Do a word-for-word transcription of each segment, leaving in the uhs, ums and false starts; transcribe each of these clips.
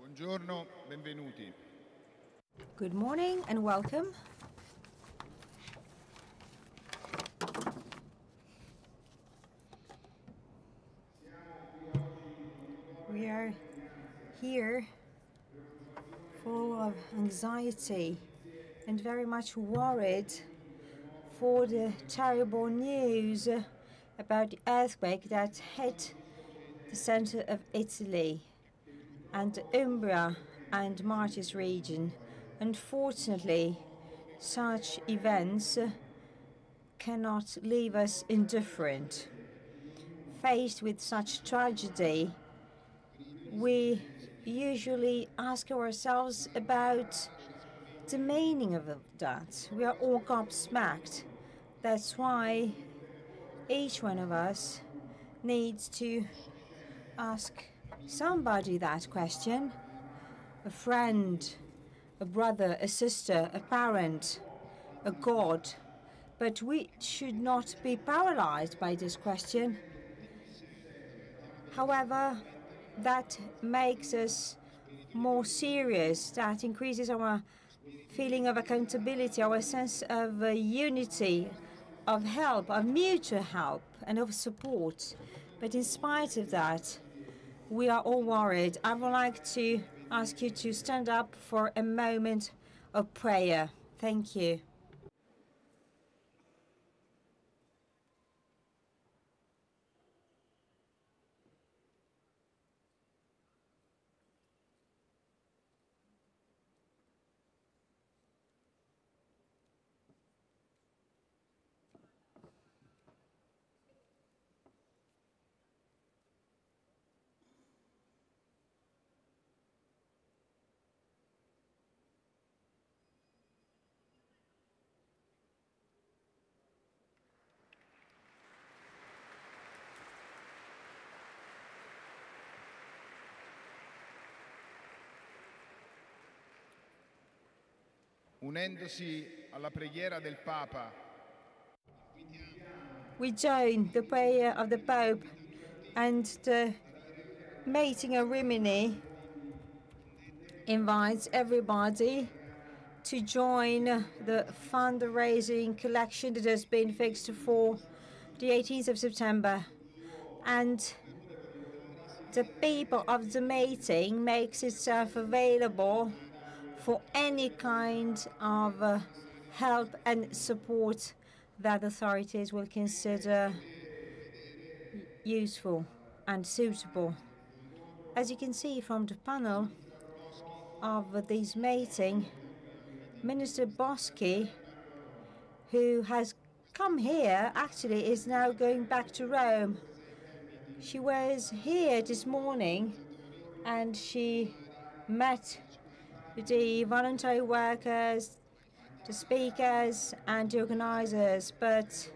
Buongiorno, benvenuti. Good morning and welcome. We are here full of anxiety and very much worried for the terrible news about the earthquake that hit the center of Italy and the Umbria and Marches region. Unfortunately, such events cannot leave us indifferent. Faced with such tragedy, we usually ask ourselves about the meaning of that. We are all gobsmacked. That's why each one of us needs to ask somebody that question. A friend, a brother, a sister, a parent, a God. But we should not be paralyzed by this question. However, that makes us more serious. That increases our feeling of accountability, our sense of uh, unity, of help, of mutual help, and of support. But in spite of that, we are all worried. I would like to ask you to stand up for a moment of prayer. Thank you. Unendosi alla preghiera del Papa, we join the prayer of the Pope and the meeting of Rimini invites everybody to join the fundraising collection that has been fixed for the eighteenth of September. And the people of the meeting makes itself available for any kind of uh, help and support that authorities will consider useful and suitable. As you can see from the panel of this meeting, Minister Boschi, who has come here, actually is now going back to Rome. She was here this morning and she met the voluntary workers, the speakers and the organizers, but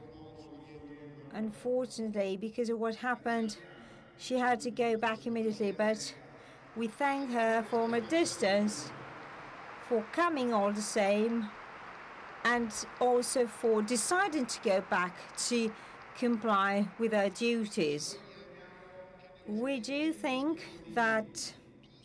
unfortunately, because of what happened, she had to go back immediately. But we thank her from a distance for coming all the same and also for deciding to go back to comply with her duties. We do think that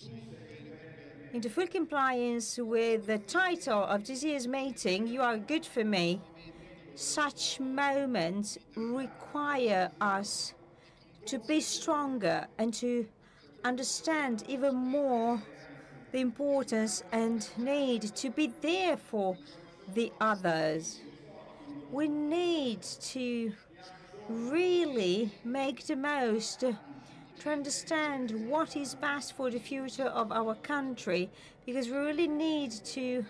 into full compliance with the title of this year's meeting, You Are Good For Me, such moments require us to be stronger and to understand even more the importance and need to be there for the others. We need to really make the most to understand what is best for the future of our country, because we really need to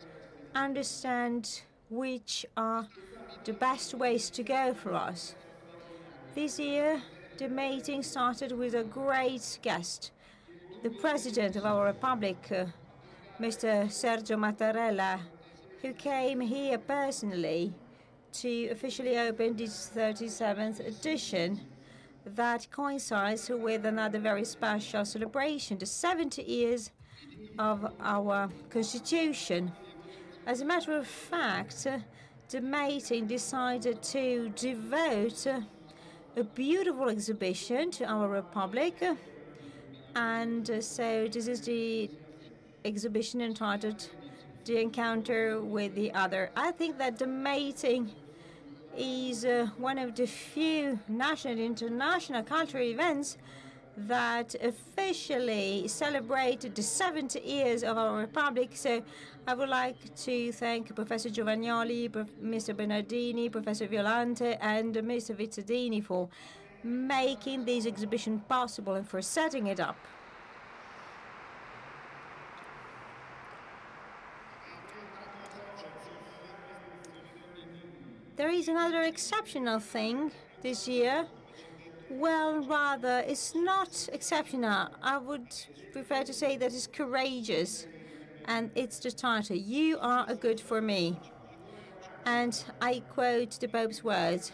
understand which are the best ways to go for us. This year, the meeting started with a great guest, the President of our Republic, uh, Mister Sergio Mattarella, who came here personally to officially open this thirty-seventh edition that coincides with another very special celebration, the seventy years of our Constitution. As a matter of fact, uh, the meeting decided to devote uh, a beautiful exhibition to our Republic, uh, And uh, so this is the exhibition entitled The Encounter with the Other. I think that the mating is uh, one of the few national and international cultural events that officially celebrated the seventy years of our republic. So I would like to thank Professor Giovagnoli, Mister Bernardini, Professor Violante, and Mister Vizzadini for making this exhibition possible and for setting it up. There is another exceptional thing this year. Well, rather, it's not exceptional. I would prefer to say that it's courageous. And it's the title, "You are a good for me." And I quote the Pope's words.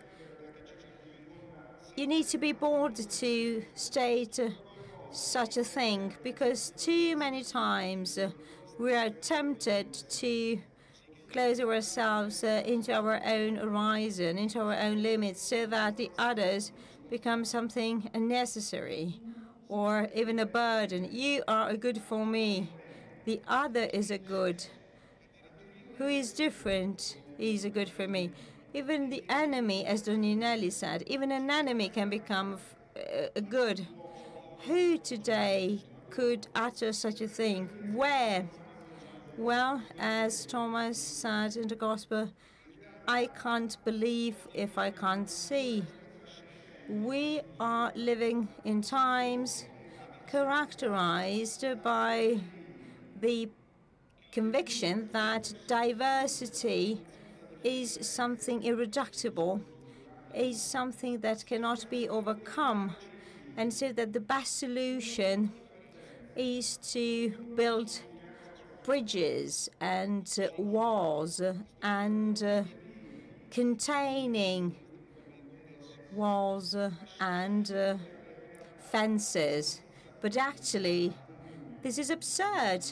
You need to be bold to state uh, such a thing, because too many times uh, we are tempted to close ourselves uh, into our own horizon, into our own limits, so that the others become something unnecessary or even a burden. You are a good for me. The other is a good. Who is different is a good for me. Even the enemy, as Doninelli said, even an enemy can become uh, a good. Who today could utter such a thing? Where? Well, as Thomas said in the Gospel, I can't believe if I can't see. We are living in times characterized by the conviction that diversity is something irreducible, is something that cannot be overcome, and so that the best solution is to build bridges and uh, walls and uh, containing walls uh, and uh, fences. But actually, this is absurd.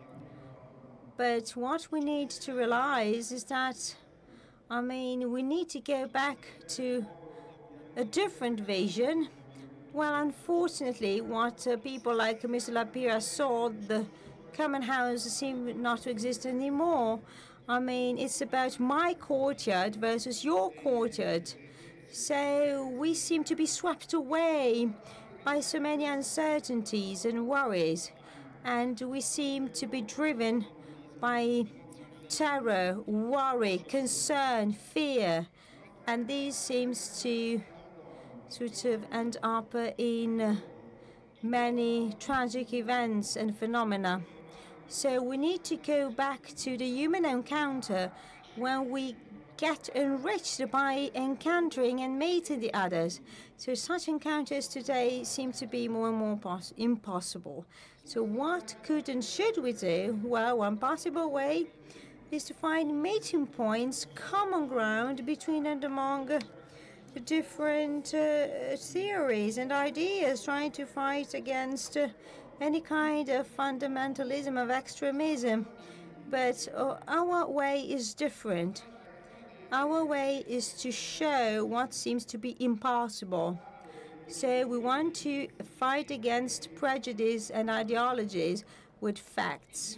But what we need to realize is that, I mean, we need to go back to a different vision. Well, unfortunately, what uh, people like Mister Lapira saw, the common house seem not to exist anymore. I mean, it's about my courtyard versus your courtyard. So we seem to be swept away by so many uncertainties and worries. And we seem to be driven by terror, worry, concern, fear. And this seems to sort of end up in many tragic events and phenomena. So we need to go back to the human encounter when we get enriched by encountering and meeting the others. So such encounters today seem to be more and more impossible. So what could and should we do? Well, one possible way is to find meeting points, common ground between and among uh, different uh, theories and ideas, trying to fight against uh, any kind of fundamentalism, of extremism. But uh, our way is different. Our way is to show what seems to be impossible. So we want to fight against prejudice and ideologies with facts.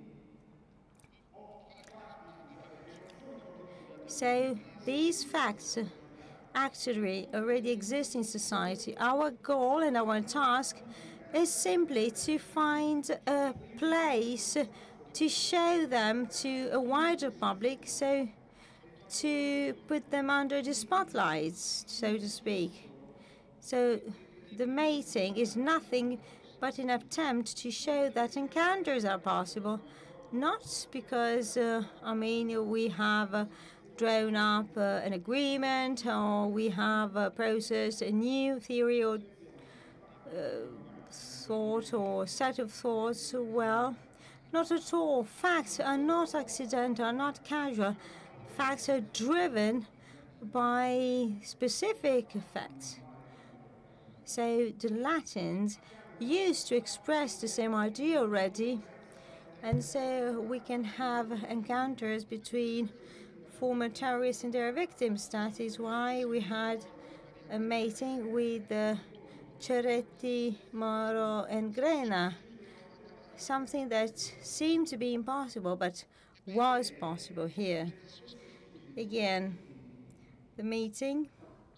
So these facts actually already exist in society. Our goal and our task is simply to find a place to show them to a wider public, so to put them under the spotlights, so to speak. So the mating is nothing but an attempt to show that encounters are possible, not because, uh, I mean, we have uh, drawn up uh, an agreement or we have uh, processed a new theory or uh, thought or set of thoughts. Well, not at all. Facts are not accidental, are not casual. Facts are driven by specific facts. So the Latins used to express the same idea already, and so we can have encounters between former terrorists and their victims. That is why we had a mating with the Ceretti, Moro, and Grena. Something that seemed to be impossible, but was possible here. Again, the meeting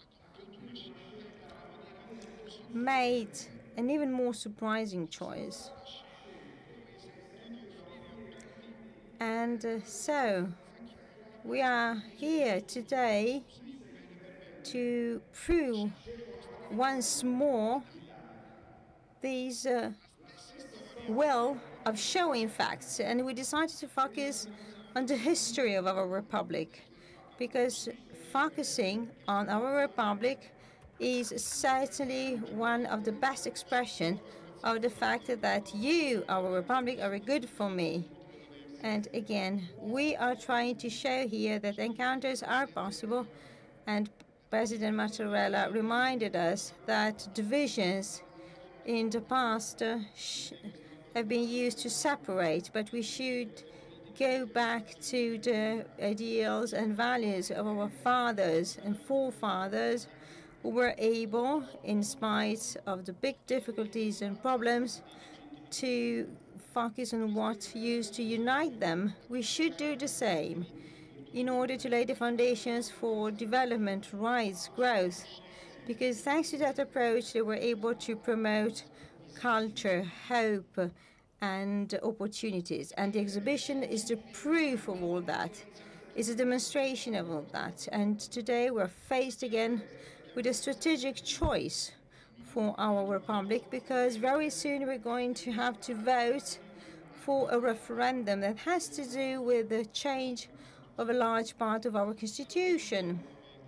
made an even more surprising choice. And uh, so, we are here today to prove once more these uh, will of showing facts, and we decided to focus on the history of our republic, because focusing on our republic is certainly one of the best expression of the fact that you, our republic, are good for me. And again, we are trying to show here that encounters are possible, and President Mattarella reminded us that divisions in the past uh, have been used to separate, but we should go back to the ideals and values of our fathers and forefathers, who were able, in spite of the big difficulties and problems, to focus on what used to unite them. We should do the same in order to lay the foundations for development, rise, growth, because thanks to that approach, they were able to promote culture, hope, and opportunities. And the exhibition is the proof of all that. It's a demonstration of all that. And today we're faced again with a strategic choice for our republic, because very soon we're going to have to vote for a referendum that has to do with the change of a large part of our constitution.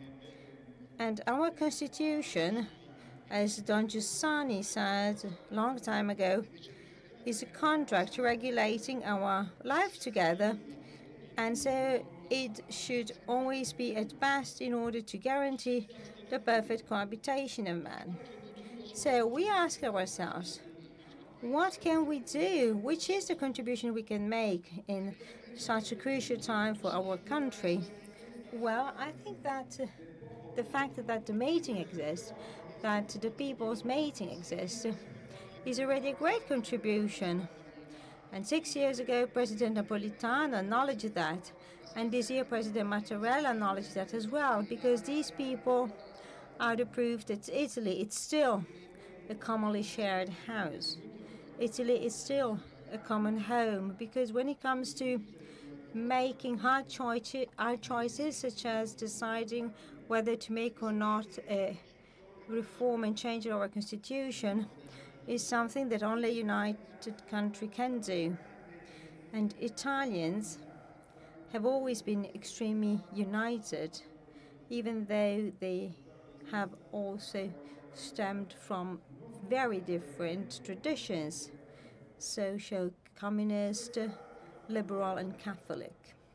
And our constitution, as Don Giussani said a long time ago, is a contract regulating our life together, and so it should always be at best in order to guarantee the perfect cohabitation of man. So we ask ourselves, what can we do? Which is the contribution we can make in such a crucial time for our country? Well, I think that uh, the fact that the meeting exists, that the people's meeting exists, is already a great contribution. And six years ago, President Napolitano acknowledged that. And this year, President Mattarella acknowledged that as well, because these people are the proof that Italy is still a commonly shared house. Italy is still a common home, because when it comes to making hard, choice, hard choices, such as deciding whether to make or not a reform and change our constitution, is something that only a united country can do. And Italians have always been extremely united, even though they have also stemmed from very different traditions: social, communist, liberal, and Catholic.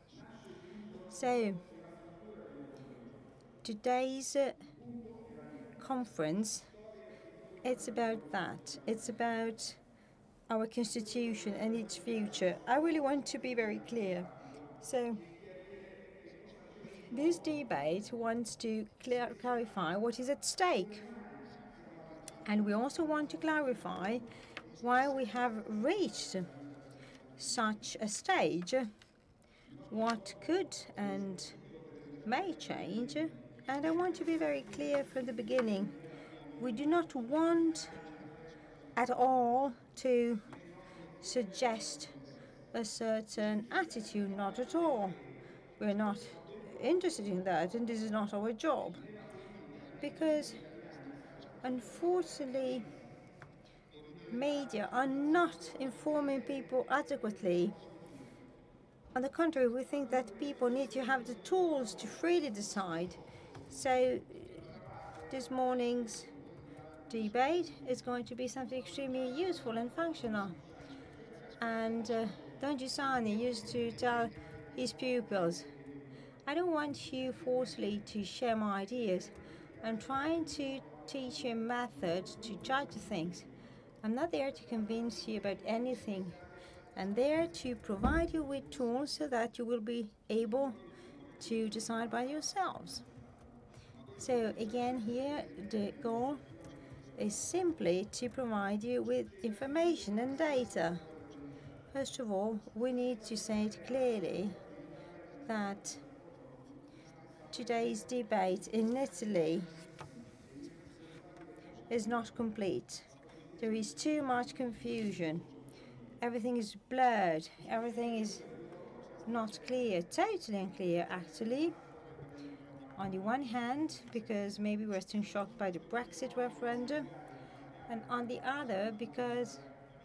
So today's uh, conference, it's about that. It's about our constitution and its future. I really want to be very clear. So this debate wants to clear, clarify what is at stake. And we also want to clarify why we have reached such a stage, what could and may change. And I want to be very clear from the beginning. We do not want at all to suggest a certain attitude, not at all. We're not interested in that, and this is not our job. Because unfortunately, media are not informing people adequately. On the contrary, we think that people need to have the tools to freely decide. So this morning's debate is going to be something extremely useful and functional. And uh, Don Giussani used to tell his pupils, I don't want you forcefully to share my ideas. I'm trying to teach you a method to judge things. I'm not there to convince you about anything. I'm there to provide you with tools so that you will be able to decide by yourselves. So again, here the goal is simply to provide you with information and data. First of all, we need to say it clearly that today's debate in Italy is not complete. There is too much confusion. Everything is blurred. Everything is not clear, totally unclear actually. On the one hand, because maybe we're still shocked by the Brexit referendum, and on the other, because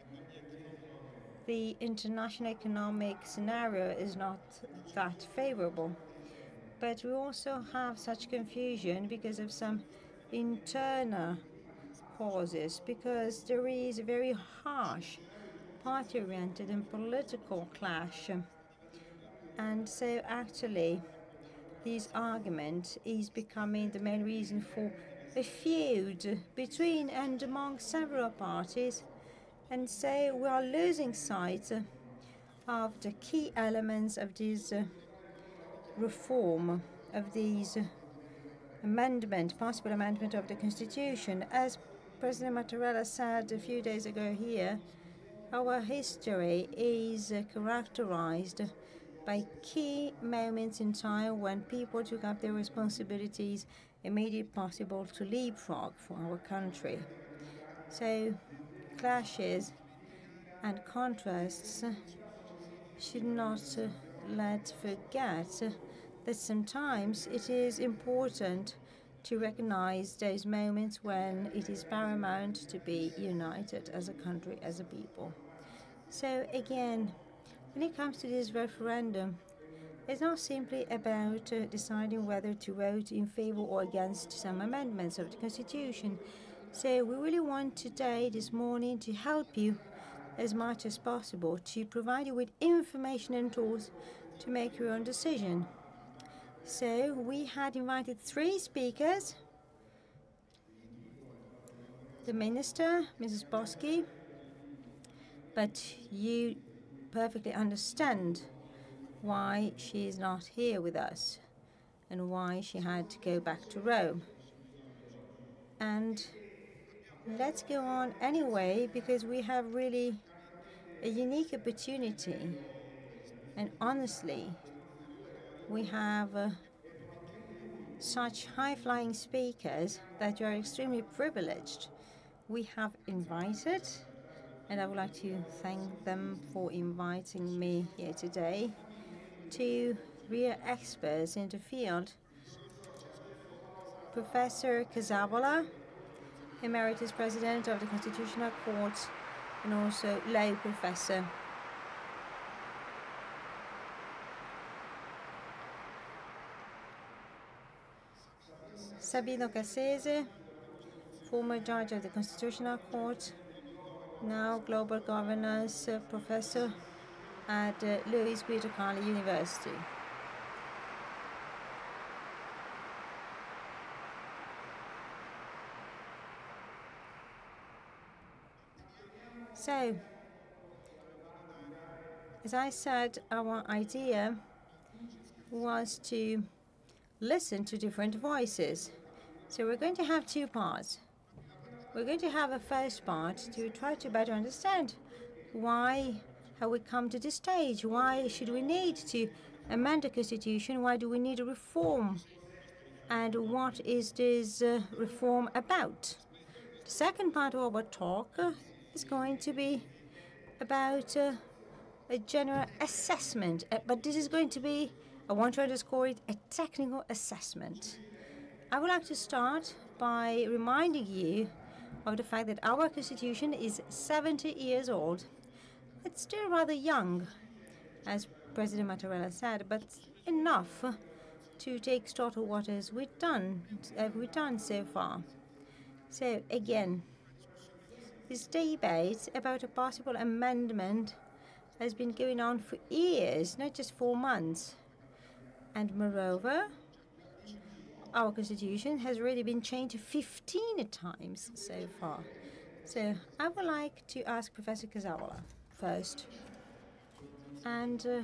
the international economic scenario is not that favorable. But we also have such confusion because of some internal causes, because there is a very harsh party-oriented and political clash. And so actually, this argument is becoming the main reason for a feud between and among several parties. And so we are losing sight of the key elements of this uh, reform, of this uh, amendment, possible amendment of the Constitution. As President Mattarella said a few days ago here, our history is uh, characterized by key moments in time when people took up their responsibilities and made it possible to leapfrog for our country. So clashes and contrasts should not uh, let forget uh, that sometimes it is important to recognize those moments when it is paramount to be united as a country, as a people. So again, when it comes to this referendum, it's not simply about uh, deciding whether to vote in favor or against some amendments of the Constitution. So we really want today, this morning, to help you as much as possible, to provide you with information and tools to make your own decision. So we had invited three speakers: the Minister, Missus Boschi, but you perfectly understand why she is not here with us and why she had to go back to Rome. And let's go on anyway, because we have really a unique opportunity. And honestly, we have uh, such high-flying speakers that you are extremely privileged. We have invited, and I would like to thank them for inviting me here today, two real experts in the field: Professor Casavola, Emeritus President of the Constitutional Court, and also lay professor. Sabino Cassese, former judge of the Constitutional Court, now global governance uh, professor at uh, Luis Guida University. So, as I said, our idea was to listen to different voices. So we're going to have two parts. We're going to have a first part to try to better understand why have we come to this stage, why should we need to amend the Constitution, why do we need a reform, and what is this uh, reform about. The second part of our talk uh, is going to be about uh, a general assessment, uh, but this is going to be, I want to underscore it, a technical assessment. I would like to start by reminding you of the fact that our Constitution is seventy years old. It's still rather young, as President Mattarella said, but enough to take stock of what has we done, have we done so far. So again, this debate about a possible amendment has been going on for years, not just four months. And moreover, our Constitution has already been changed fifteen times so far. So I would like to ask Professor Casavola first. And uh,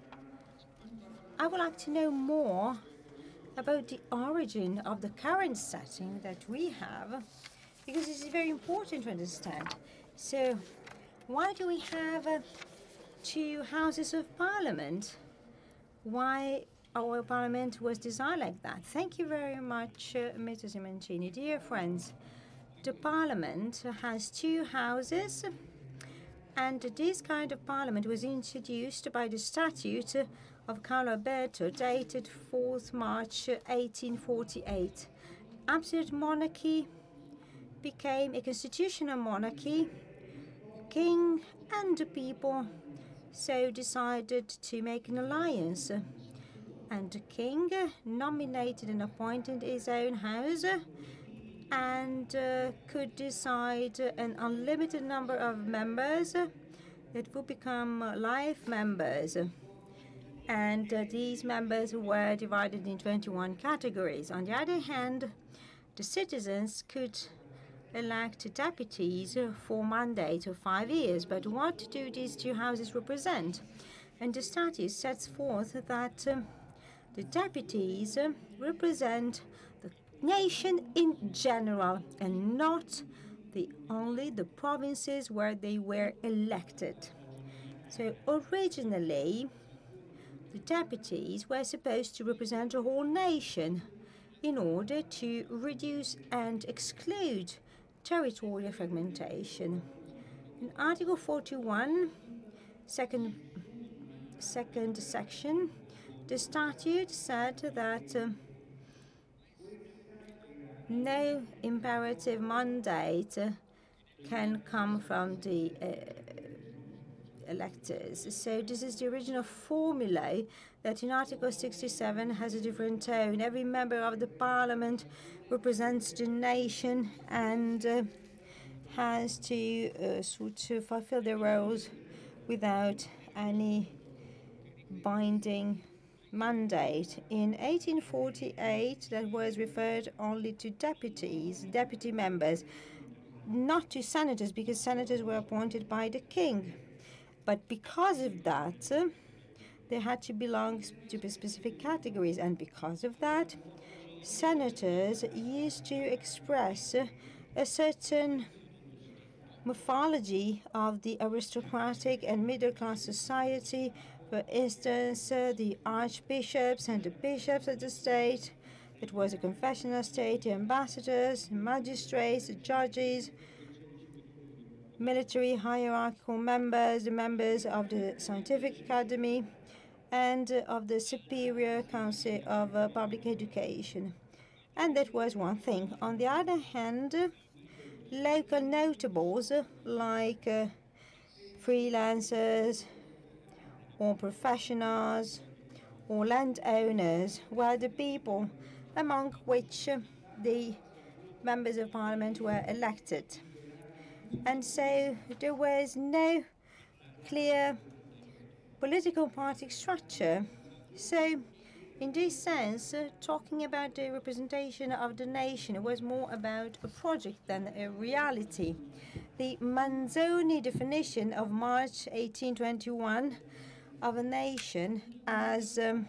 I would like to know more about the origin of the current setting that we have, because this is very important to understand. So, why do we have uh, two houses of parliament? Why our parliament was designed like that? Thank you very much, uh, Mister Simoncini. Dear friends, the parliament has two houses, and this kind of parliament was introduced by the statute of Carlo Alberto, dated fourth March eighteen forty-eight. Absolute monarchy became a constitutional monarchy. King and the people so decided to make an alliance, and the king nominated and appointed his own house, and uh, could decide an unlimited number of members that would become life members. And uh, these members were divided in twenty-one categories. On the other hand, the citizens could elect deputies for mandates of five years. But what do these two houses represent? And the statute sets forth that uh, the deputies uh, represent the nation in general, and not the only the provinces where they were elected. So originally, the deputies were supposed to represent the whole nation in order to reduce and exclude territorial fragmentation. In Article forty-one, second, second section, the statute said that um, no imperative mandate uh, can come from the uh, electors. So this is the original formula that in Article sixty-seven has a different tone. Every member of the parliament represents the nation and uh, has to uh, sort of fulfill their roles without any binding mandate. In eighteen forty-eight, that was referred only to deputies, deputy members, not to senators, because senators were appointed by the king. But because of that, uh, they had to belong to specific categories, and because of that, senators used to express uh, a certain morphology of the aristocratic and middle-class society. For instance, uh, the archbishops and the bishops of the state. It was a confessional state, the ambassadors, the magistrates, the judges, military hierarchical members, the members of the scientific academy, and uh, of the Superior Council of uh, Public Education. And that was one thing. On the other hand, uh, local notables uh, like uh, freelancers or professionals or landowners were the people among which uh, the members of parliament were elected. And so there was no clear political party structure. So in this sense, uh, talking about the representation of the nation was more about a project than a reality. The Manzoni definition of March eighteen twenty-one of a nation as um,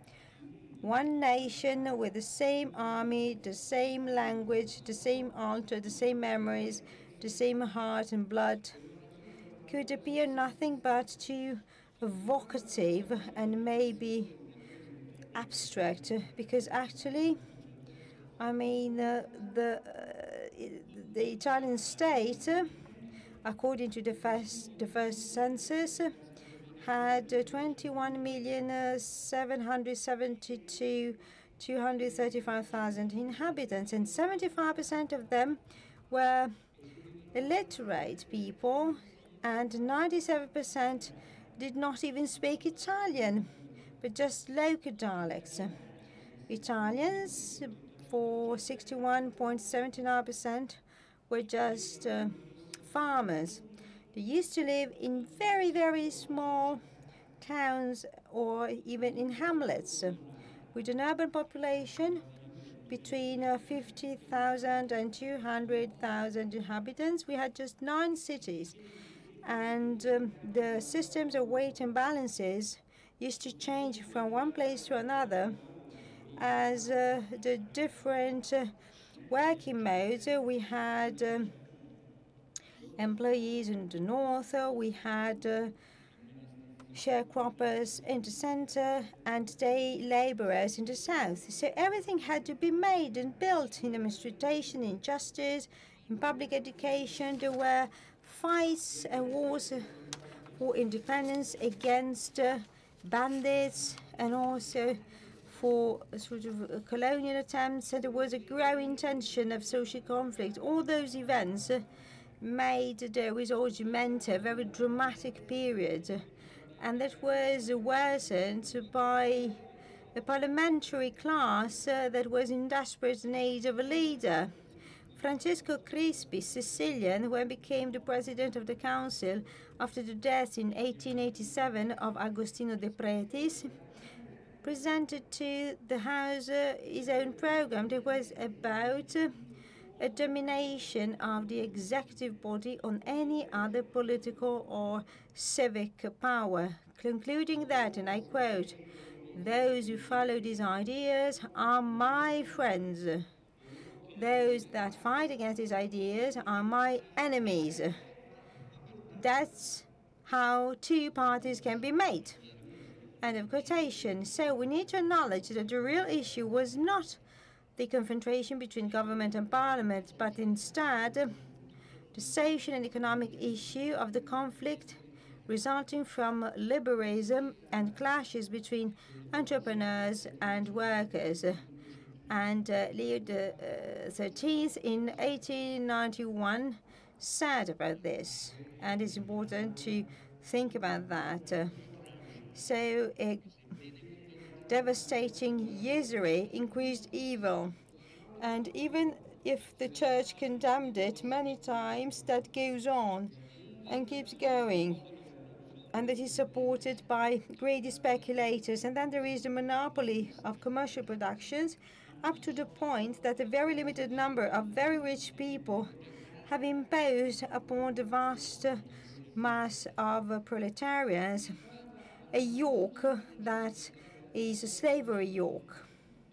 one nation with the same army, the same language, the same altar, the same memories, the same heart and blood, could appear nothing but too evocative and maybe abstract, because actually, I mean, uh, the uh, the Italian state, uh, according to the first the first census, uh, had uh, twenty-one million seven hundred seventy-two thousand two hundred thirty-five thousand inhabitants, and seventy-five percent of them were illiterate people, and ninety-seven percent did not even speak Italian, but just local dialects. Italians, for sixty-one point seven nine percent, were just uh, farmers. They used to live in very, very small towns or even in hamlets, uh, with an urban population between uh, fifty thousand and two hundred thousand inhabitants. We had just nine cities, and um, the systems of weight and balances used to change from one place to another as uh, the different uh, working mode. We had um, employees in the north, we had uh, sharecroppers in the center, and day laborers in the south. So everything had to be made and built in administration, in justice, in public education. There were fights and wars for independence against uh, bandits, and also for sort of uh, colonial attempts. And there was a growing tension of social conflict. All those events uh, made the Risorgimento a very dramatic period, and that was worsened by a parliamentary class uh, that was in desperate need of a leader. Francesco Crispi, Sicilian, who became the president of the council after the death in eighteen eighty-seven of Agostino de Pretis, presented to the House uh, his own program that was about uh, a domination of the executive body on any other political or civic power, concluding that, and I quote, "Those who follow these ideas are my friends. Those that fight against these ideas are my enemies." That's how two parties can be made. End of quotation. So we need to acknowledge that the real issue was not the confrontation between government and parliament, but instead the social and economic issue of the conflict resulting from liberalism and clashes between entrepreneurs and workers. And uh, Leo the thirteenth in eighteen ninety-one said about this, and it's important to think about that. Uh, so a devastating usury increased evil, and even if the church condemned it many times, that goes on and keeps going, and that is supported by greedy speculators. And then there is the monopoly of commercial productions, up to the point that a very limited number of very rich people have imposed upon the vast mass of proletarians a yoke that is a slavery yoke.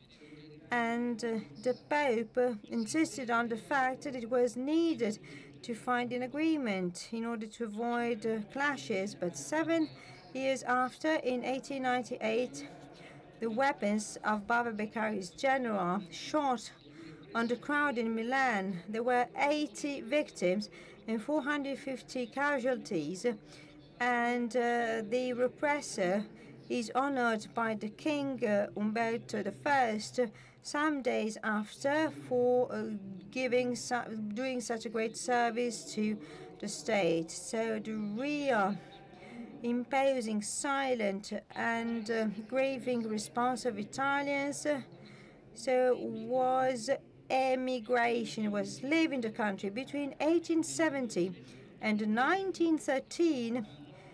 And uh, the Pope uh, insisted on the fact that it was needed to find an agreement in order to avoid uh, clashes. But seven years after, in eighteen ninety-eight, the weapons of Bava Beccari's general shot on the crowd in Milan. There were eighty victims and four hundred fifty casualties, and uh, the repressor is honored by the King uh, Umberto the First some days after for uh, giving su doing such a great service to the state. So the real imposing, silent, and uh, grieving response of Italians uh, so was emigration, was leaving the country. Between eighteen seventy and nineteen thirteen,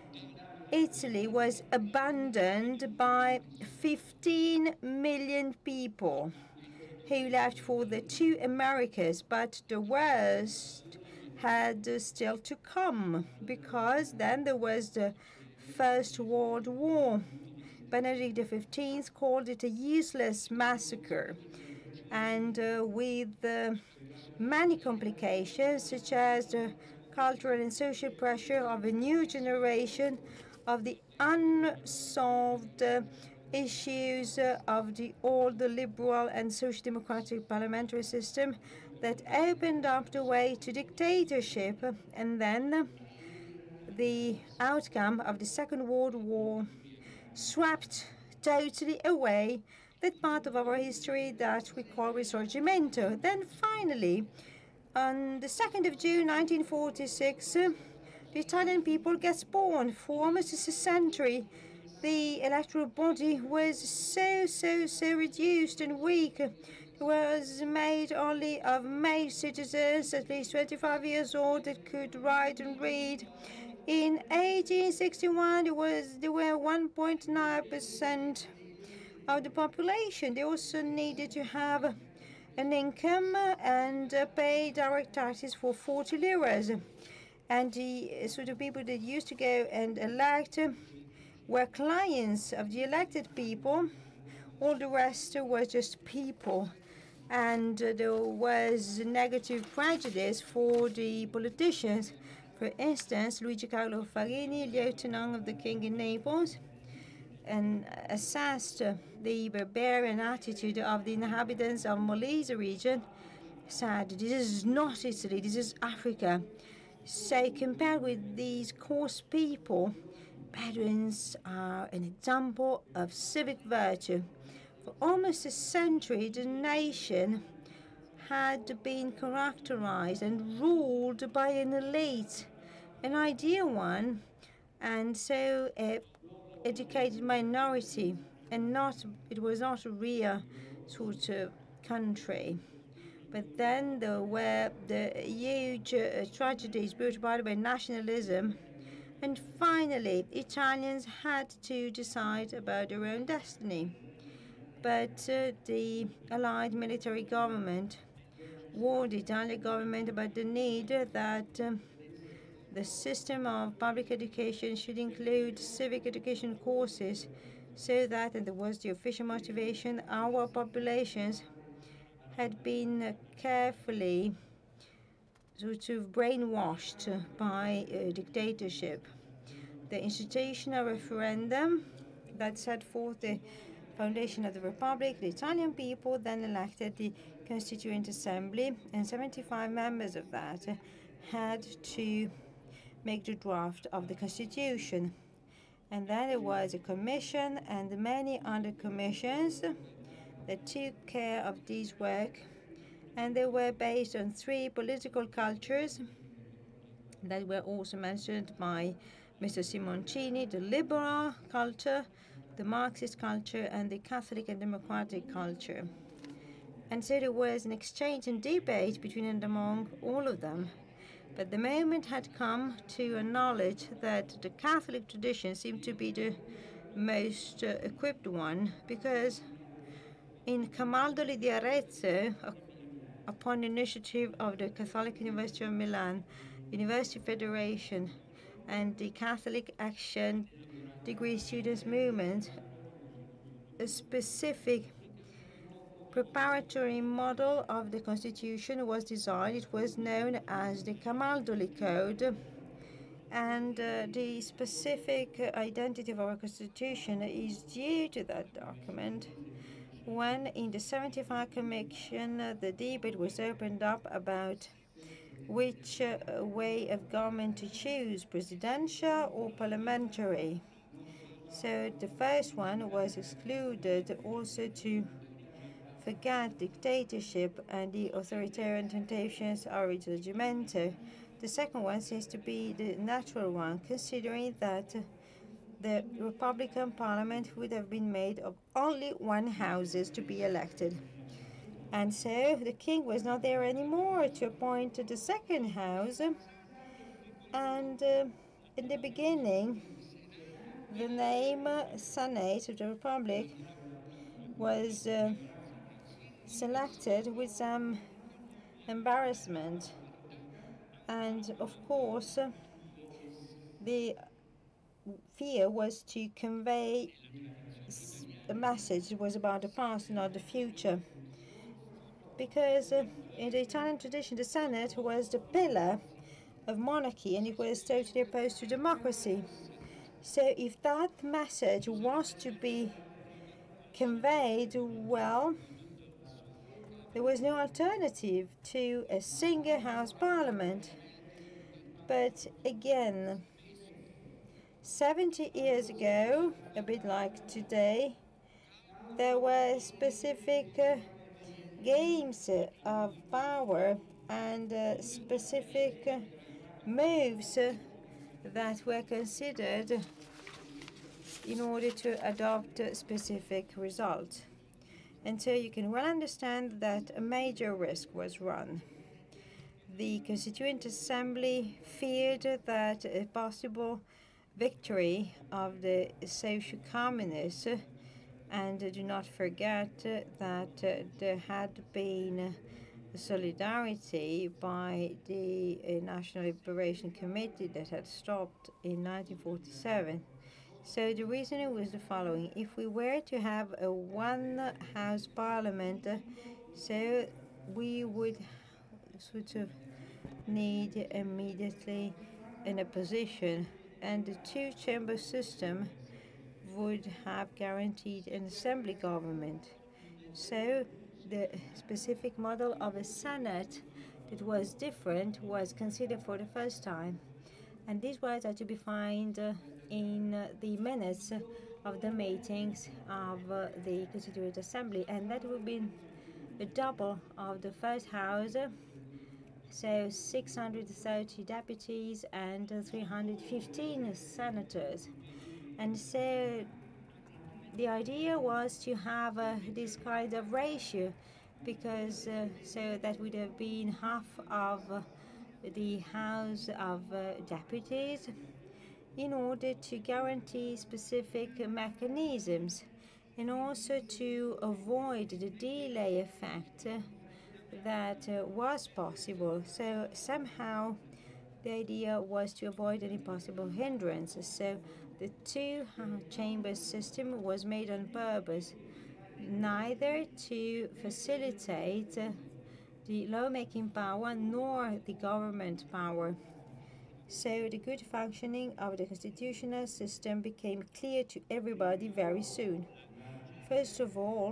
Italy was abandoned by fifteen million people who left for the two Americas, but the worst had uh, still to come, because then there was the First World War. Benedict the fifteenth called it a useless massacre, and uh, with uh, many complications, such as the cultural and social pressure of a new generation, of the unsolved uh, issues uh, of the old liberal and social democratic parliamentary system that opened up the way to dictatorship, and then the outcome of the Second World War swept totally away that part of our history that we call Risorgimento. Then finally, on the second of June nineteen forty-six, uh, the Italian people gets born. For almost a century, the electoral body was so, so, so reduced and weak. It was made only of male citizens, at least twenty-five years old, that could write and read. In eighteen sixty-one, there, was, there were one point nine percent of the population. They also needed to have an income and uh, pay direct taxes for forty liras. And the sort of people that used to go and elect were clients of the elected people. All the rest were just people and uh, there was negative prejudice for the politicians. For instance, Luigi Carlo Farini, lieutenant of the king in Naples, and assessed the barbarian attitude of the inhabitants of Molise region, said, "This is not Italy, this is Africa." So compared with these coarse people, Bedouins are an example of civic virtue. For almost a century, the nation had been characterized and ruled by an elite, an ideal one, and so a educated minority, and not it was not a real sort of country. But then there were the huge uh, tragedies brought about by nationalism, and finally Italians had to decide about their own destiny. But uh, the Allied military government warned the Italian government about the need that um, the system of public education should include civic education courses, so that, and there was the official motivation, our populations had been uh, carefully sort of brainwashed by uh, dictatorship. The institutional referendum that set forth the foundation of the Republic, the Italian people then elected the Constituent Assembly, and seventy-five members of that had to make the draft of the Constitution. And then there was a commission and many other commissions that took care of this work, and they were based on three political cultures that were also mentioned by Mister Simoncini: the liberal culture, the Marxist culture, and the Catholic and democratic culture. And so there was an exchange and debate between and among all of them. But the moment had come to acknowledge that the Catholic tradition seemed to be the most uh, equipped one, because in Camaldoli di Arezzo, upon initiative of the Catholic University of Milan, University Federation, and the Catholic Action Degree Students Movement, a specific preparatory model of the Constitution was designed. It was known as the Camaldoli Code, and uh, the specific identity of our Constitution is due to that document. When in the seventy-five Commission uh, the debate was opened up about which uh, way of government to choose, presidential or parliamentary. So the first one was excluded, also to forget dictatorship and the authoritarian temptations of Risorgimento. The second one seems to be the natural one, considering that the Republican Parliament would have been made of only one houses to be elected. And so the king was not there anymore to appoint the second house. And uh, in the beginning, the name uh, Senate of the Republic was uh, selected with some embarrassment. And of course, uh, the fear was to convey a message. It was about the past, not the future. Because uh, in the Italian tradition, the Senate was the pillar of monarchy, and it was totally opposed to democracy. So if that message was to be conveyed, well, there was no alternative to a single house parliament. But again, seventy years ago, a bit like today, there were specific uh, games of power and uh, specific uh, moves uh, that were considered in order to adopt a specific result. And so you can well understand that a major risk was run. The Constituent Assembly feared that a possible victory of the social communists, and do not forget that uh, there had been solidarity by the uh, National Liberation Committee that had stopped in nineteen forty-seven. So the reasoning was the following: if we were to have a one-house parliament, uh, So we would sort of need immediately an opposition, and the two-chamber system would have guaranteed an assembly government. So the specific model of a Senate that was different was considered for the first time. And these words are to be found uh, in uh, the minutes of the meetings of uh, the Constituent Assembly, and that would be a double of the first house, uh, so six hundred thirty deputies and uh, three hundred fifteen senators. And so the idea was to have uh, this kind of ratio, because uh, so that would have been half of uh, the House of uh, Deputies, in order to guarantee specific mechanisms and also to avoid the delay effect uh, that uh, was possible. So somehow the idea was to avoid any possible hindrances. So the two-chamber system was made on purpose, neither to facilitate uh, the lawmaking power nor the government power. So the good functioning of the constitutional system became clear to everybody very soon. First of all,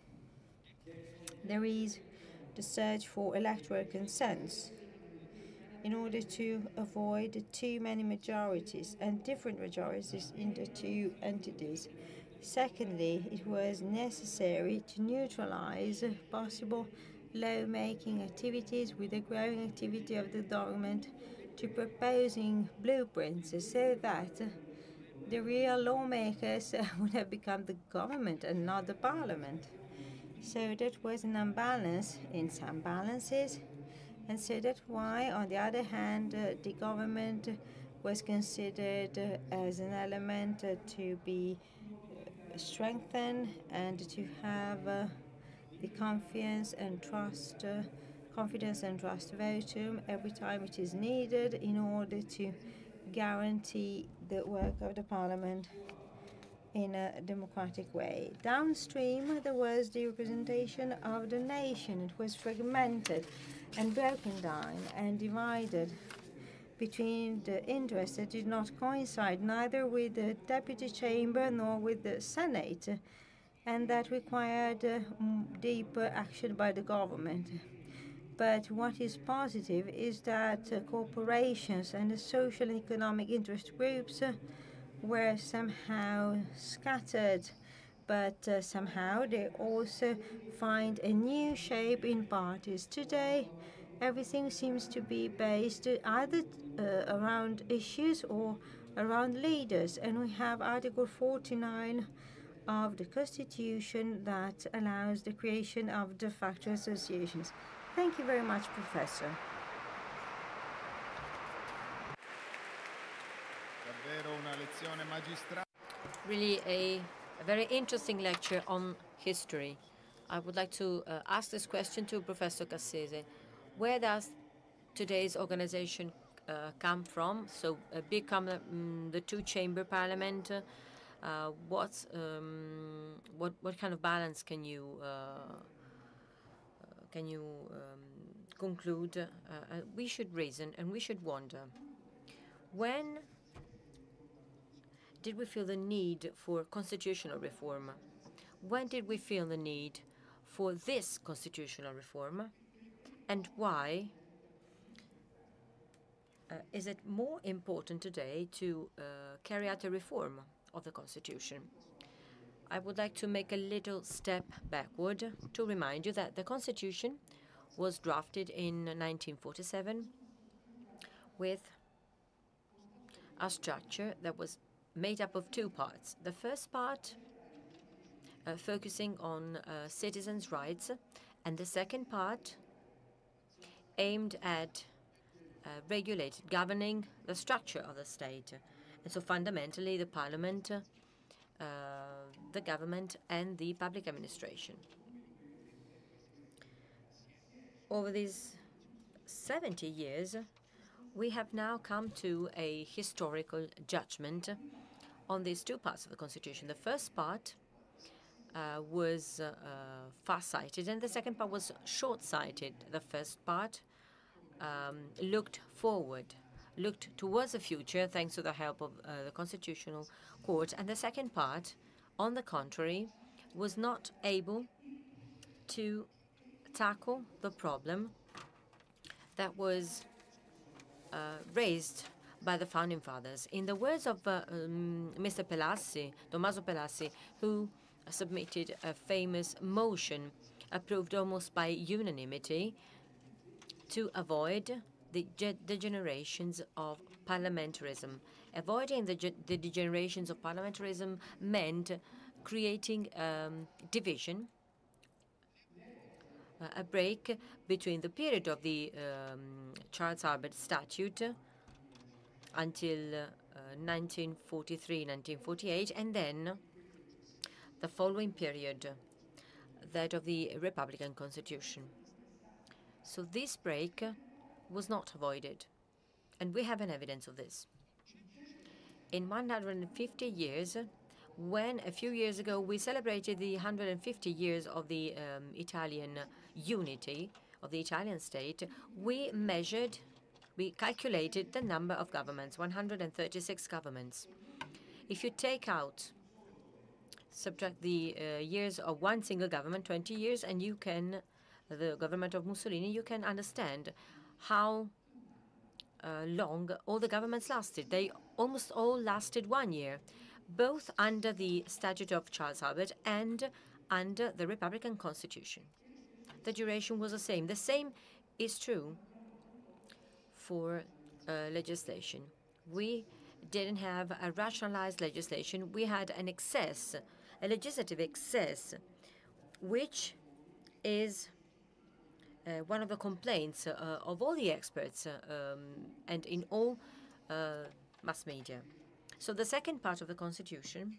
there is the search for electoral consents in order to avoid too many majorities and different majorities in the two entities. Secondly, it was necessary to neutralize possible lawmaking activities with the growing activity of the government to proposing blueprints, so that the real lawmakers would have become the government and not the parliament. So that was an imbalance in some balances, and so that's why, on the other hand, uh, the government was considered uh, as an element uh, to be uh, strengthened and to have uh, the confidence and trust, uh, confidence and trust votum every time it is needed in order to guarantee the work of the parliament in a democratic way. Downstream, there was the representation of the nation. It was fragmented and broken down and divided between the interests that did not coincide neither with the deputy chamber nor with the Senate, and that required uh, deeper action by the government. But what is positive is that uh, corporations and the social and economic interest groups uh, were somehow scattered, but uh, somehow they also find a new shape in parties. Today, everything seems to be based either uh, around issues or around leaders, and we have Article forty-nine of the Constitution that allows the creation of de facto associations. Thank you very much, Professor. Really a, a very interesting lecture on history. I would like to uh, ask this question to Professor Cassese. Where does today's organization uh, come from? So uh, become um, the two-chamber parliament. Uh, what, um, what what kind of balance can you uh, can you um, conclude? Uh, uh, we should reason and we should wonder. When did we feel the need for constitutional reform? When did we feel the need for this constitutional reform? And why uh, is it more important today to uh, carry out a reform of the Constitution? I would like to make a little step backward to remind you that the Constitution was drafted in nineteen forty-seven with a structure that was made up of two parts. The first part uh, focusing on uh, citizens' rights, and the second part aimed at uh, regulating, governing the structure of the state. And so fundamentally the parliament, uh, the government, and the public administration. Over these seventy years, we have now come to a historical judgment on these two parts of the Constitution. The first part uh, was uh, far-sighted, and the second part was short-sighted. The first part um, looked forward, looked towards the future, thanks to the help of uh, the Constitutional Court, and the second part, on the contrary, was not able to tackle the problem that was uh, raised by the Founding Fathers. In the words of uh, um, Mister Pelassi, Tommaso Pelassi, who submitted a famous motion approved almost by unanimity to avoid the degenerations of parliamentarism. Avoiding the, the degenerations of parliamentarism meant creating um, division, uh, a break between the period of the um, Charles Albert Statute until uh, nineteen forty-three, nineteen forty-eight, and then the following period, that of the Republican Constitution. So this break was not avoided, and we have an evidence of this. In one hundred fifty years, when a few years ago we celebrated the one hundred fifty years of the um, Italian unity, of the Italian state, we measured, we calculated the number of governments, one hundred thirty-six governments. If you take out, subtract the uh, years of one single government, twenty years, and you can, the government of Mussolini, you can understand how uh, long all the governments lasted. They almost all lasted one year, both under the Statute of Charles Albert and under the Republican Constitution. The duration was the same. The same is true for uh, legislation. We didn't have a rationalized legislation. We had an excess, a legislative excess, which is uh, one of the complaints uh, of all the experts uh, um, and in all uh, mass media. So the second part of the Constitution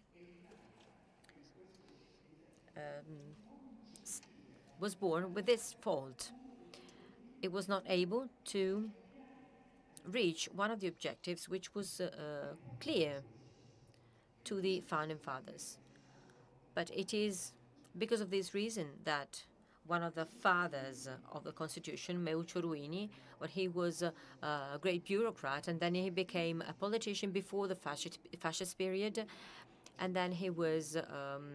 um, was born with this fault. It was not able to reach one of the objectives which was uh, uh, clear to the Founding Fathers. But it is because of this reason that one of the fathers of the Constitution, Meuccio Ruini, when he was uh, a great bureaucrat, and then he became a politician before the fascist, fascist period, and then he was, um,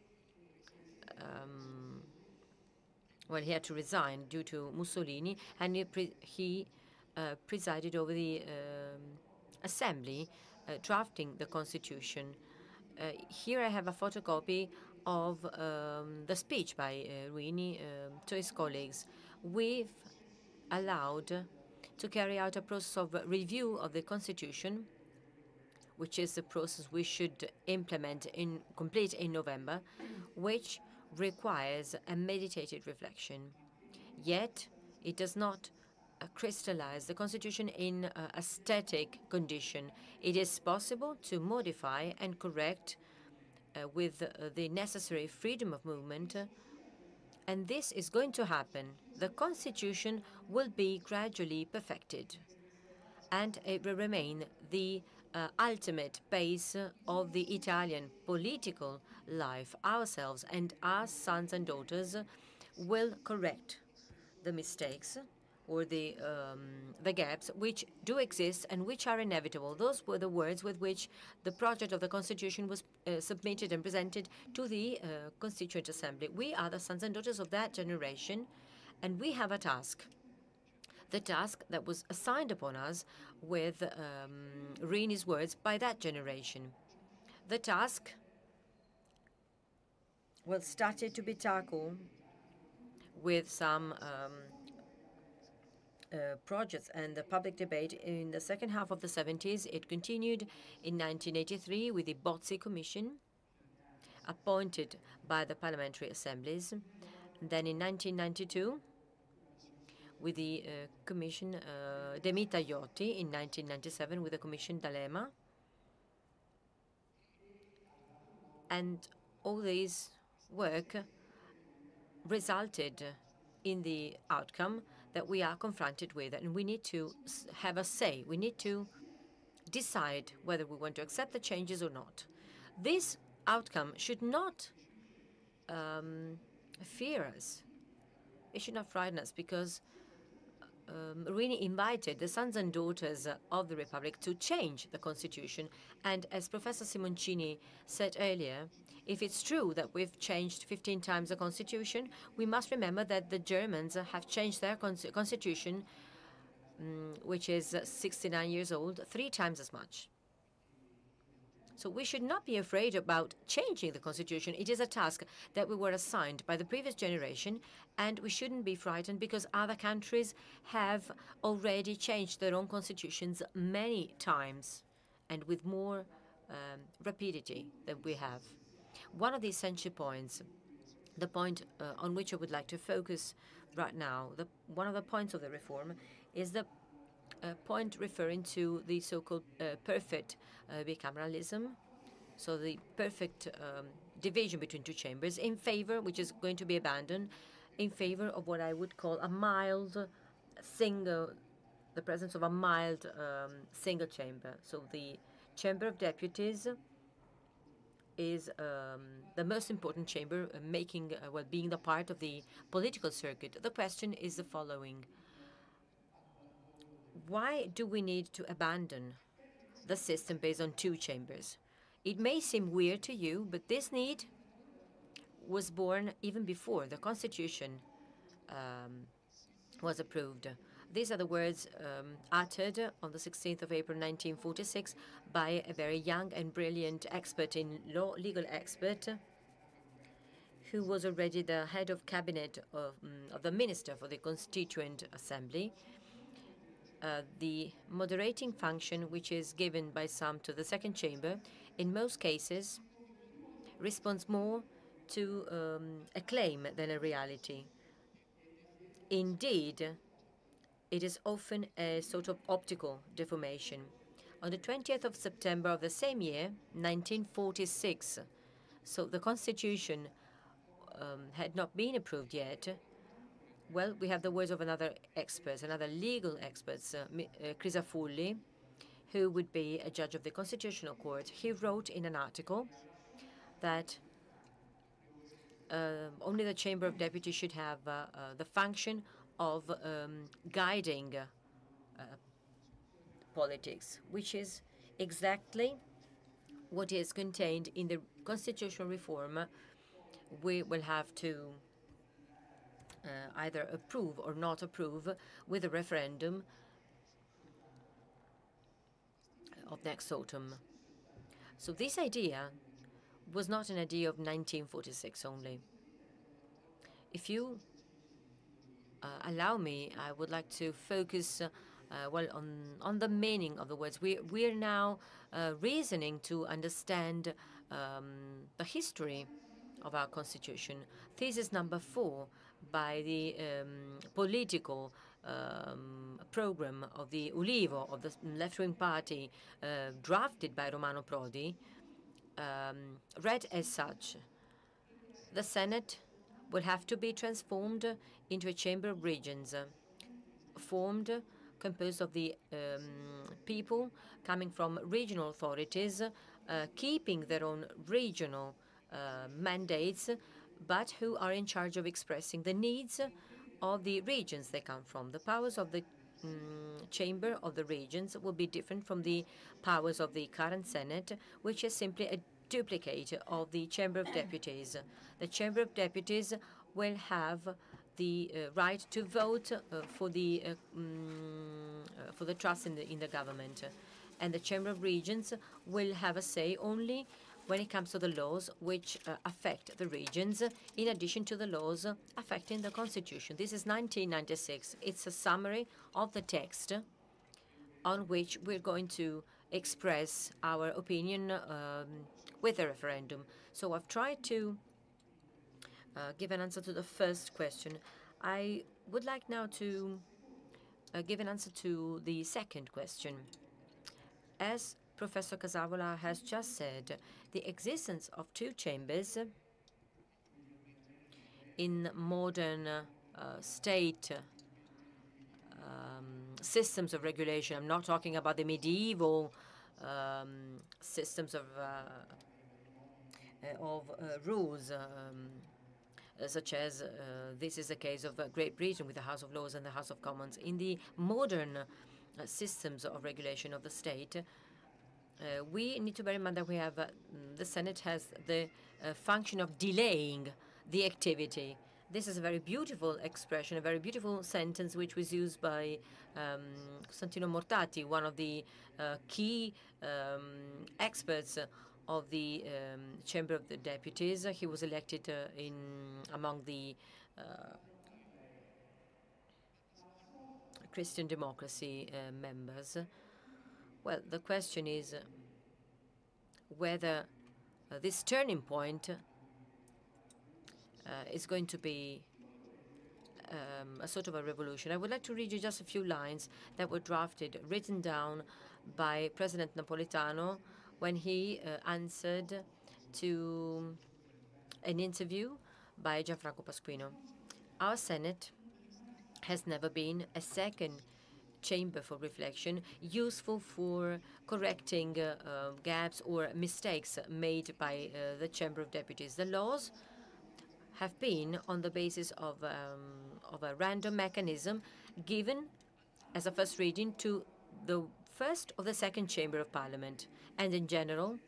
um, well, he had to resign due to Mussolini, and he, pre he uh, presided over the um, assembly uh, drafting the Constitution. Uh, here I have a photocopy of um, the speech by uh, Ruini uh, to his colleagues. We've allowed to carry out a process of review of the Constitution, which is the process we should implement in complete in November, which requires a meditated reflection. Yet it does not uh, crystallize the Constitution in uh, a static condition. It is possible to modify and correct Uh, with uh, the necessary freedom of movement, uh, and this is going to happen. The Constitution will be gradually perfected, and it will remain the uh, ultimate base of the Italian political life. Ourselves and our sons and daughters will correct the mistakes or the, um, the gaps which do exist and which are inevitable. Those were the words with which the project of the Constitution was uh, submitted and presented to the uh, Constituent Assembly. We are the sons and daughters of that generation, and we have a task. The task that was assigned upon us with um, Ruini's words by that generation. The task, well, started to be tackled with some um, Uh, projects and the public debate in the second half of the seventies. It continued in nineteen eighty-three with the Boschi Commission, appointed by the parliamentary assemblies. And then in nineteen ninety-two, with the uh, Commission uh, De Mita Iotti, in nineteen ninety-seven with the Commission D'Alema. And all this work resulted in the outcome that we are confronted with, and we need to have a say. We need to decide whether we want to accept the changes or not. This outcome should not um, fear us. It should not frighten us, because um, really invited the sons and daughters of the Republic to change the constitution. And as Professor Simoncini said earlier, if it's true that we've changed fifteen times the constitution, we must remember that the Germans have changed their cons constitution, um, which is sixty-nine years old, three times as much. So we should not be afraid about changing the constitution. It is a task that we were assigned by the previous generation, and we shouldn't be frightened because other countries have already changed their own constitutions many times and with more um, rapidity than we have. One of the essential points, the point uh, on which I would like to focus right now, the, one of the points of the reform is the uh, point referring to the so-called uh, perfect uh, bicameralism, so the perfect um, division between two chambers, in favor, which is going to be abandoned, in favor of what I would call a mild single, the presence of a mild um, single chamber. So the Chamber of Deputies is um, the most important chamber, uh, making, uh, well, being the part of the political circuit. The question is the following. Why do we need to abandon the system based on two chambers? It may seem weird to you, but this need was born even before the Constitution um, was approved. These are the words um, uttered on the sixteenth of April nineteen forty-six by a very young and brilliant expert in law, legal expert, who was already the head of cabinet of, um, of the Minister for the Constituent Assembly. Uh, the moderating function, which is given by some to the second chamber, in most cases responds more to um, a claim than a reality. Indeed, it is often a sort of optical deformation. On the twentieth of September of the same year, nineteen forty-six, so the Constitution um, had not been approved yet. Well, we have the words of another expert, another legal expert, uh, uh, Casavola, who would be a judge of the Constitutional Court. He wrote in an article that uh, only the Chamber of Deputies should have uh, uh, the function of um, guiding uh, politics, which is exactly what is contained in the constitutional reform we will have to Uh, either approve or not approve with a referendum of next autumn. So this idea was not an idea of nineteen forty-six only. If you uh, allow me, I would like to focus uh, uh, well on on the meaning of the words. We we are now uh, reasoning to understand um, the history of our constitution. Thesis number four by the um, political um, program of the Ulivo, of the left-wing party, uh, drafted by Romano Prodi, um, read as such: the Senate will have to be transformed into a chamber of regions, uh, formed, composed of the um, people coming from regional authorities, uh, keeping their own regional uh, mandates, but who are in charge of expressing the needs of the regions they come from. The powers of the um, Chamber of the Regions will be different from the powers of the current Senate, which is simply a duplicate of the Chamber of Deputies. The Chamber of Deputies will have the uh, right to vote uh, for the uh, um, uh, for the trust in the in the government, and the Chamber of Regions will have a say only when it comes to the laws which uh, affect the regions, in addition to the laws affecting the Constitution. This is nineteen ninety-six. It's a summary of the text on which we're going to express our opinion um, with a referendum. So I've tried to uh, give an answer to the first question. I would like now to uh, give an answer to the second question. As Professor Casavola has just said, the existence of two chambers in modern uh, state um, systems of regulation. I'm not talking about the medieval um, systems of uh, of uh, rules um, uh, such as uh, this is the case of uh, Great Britain with the House of Lords and the House of Commons. In the modern uh, systems of regulation of the state, uh, we need to bear in mind that we have uh, the Senate has the uh, function of delaying the activity. This is a very beautiful expression, a very beautiful sentence, which was used by um, Costantino Mortati, one of the uh, key um, experts of the um, Chamber of the Deputies. He was elected uh, in among the uh, Christian Democracy uh, members. Well, the question is whether uh, this turning point Uh, is going to be um, a sort of a revolution. I would like to read you just a few lines that were drafted, written down by President Napolitano when he uh, answered to an interview by Gianfranco Pasquino. Our Senate has never been a second chamber for reflection, useful for correcting uh, uh, gaps or mistakes made by uh, the Chamber of Deputies. The laws have been on the basis of, um, of a random mechanism given as a first reading to the first or the second chamber of parliament. And in general,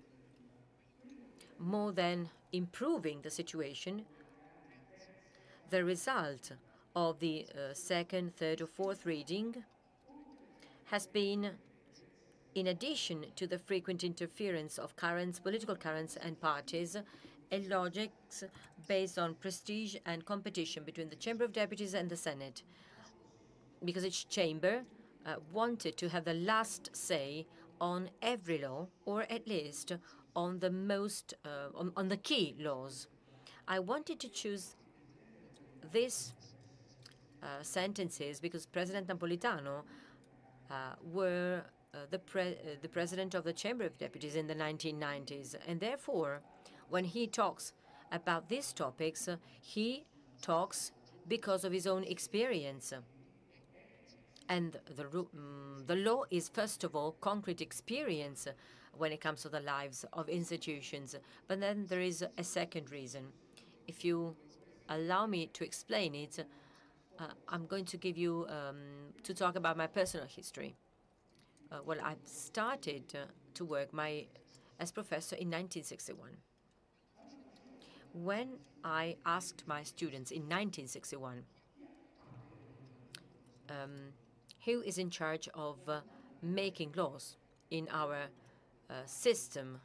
more than improving the situation, the result of the uh, second, third, or fourth reading has been, in addition to the frequent interference of currents, political currents and parties, a logic based on prestige and competition between the Chamber of Deputies and the Senate, because each chamber uh, wanted to have the last say on every law, or at least on the most, uh, on, on the key laws. I wanted to choose these uh, sentences because President Napolitano uh, were uh, the, pre uh, the president of the Chamber of Deputies in the nineteen nineties, and therefore, when he talks about these topics, uh, he talks because of his own experience. And the, um, the law is, first of all, concrete experience when it comes to the lives of institutions. But then there is a second reason. If you allow me to explain it, uh, I'm going to give you, um, to talk about my personal history. Uh, well, I started uh, to work my, as professor in nineteen sixty-one. When I asked my students in nineteen sixty-one, um, who is in charge of uh, making laws in our uh, system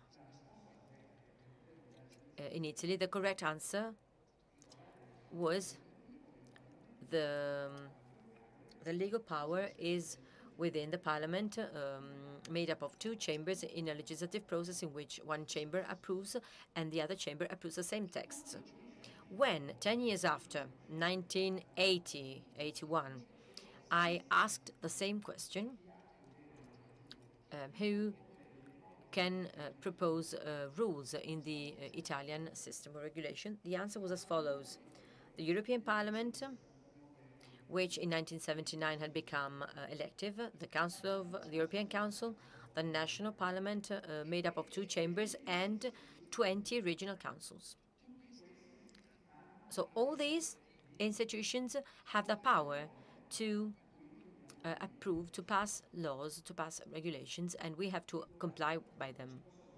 uh, in Italy, the correct answer was the, um, the legal power is within the parliament, um, made up of two chambers in a legislative process in which one chamber approves and the other chamber approves the same texts. When, ten years after, nineteen eighty, eighty-one, I asked the same question, um, who can uh, propose uh, rules in the uh, Italian system of regulation, the answer was as follows. The European Parliament, which in nineteen seventy-nine had become uh, elective, the Council of the European Council, the National Parliament uh, made up of two chambers, and twenty regional councils. So all these institutions have the power to uh, approve, to pass laws, to pass regulations, and we have to comply by them.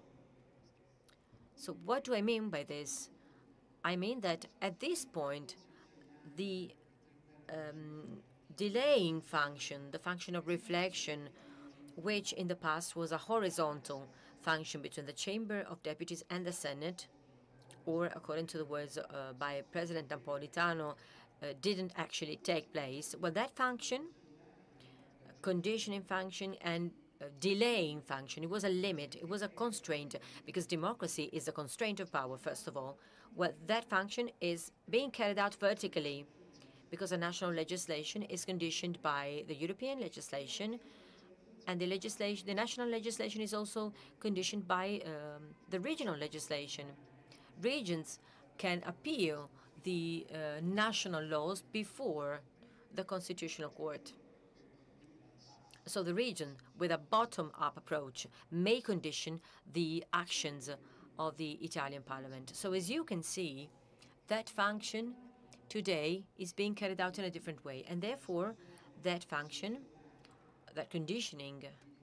So what do I mean by this? I mean that at this point, the um, delaying function, the function of reflection, which in the past was a horizontal function between the Chamber of Deputies and the Senate, or according to the words uh, by President Napolitano, uh, didn't actually take place. Well, that function, conditioning function and uh, delaying function, it was a limit, it was a constraint, because democracy is a constraint of power, first of all. Well, that function is being carried out vertically, because the national legislation is conditioned by the European legislation, and the legislation, the national legislation is also conditioned by um, the regional legislation. Regions can appeal the uh, national laws before the Constitutional Court. So the region, with a bottom-up approach, may condition the actions of the Italian Parliament. So as you can see, that function today is being carried out in a different way. And therefore, that function, that conditioning,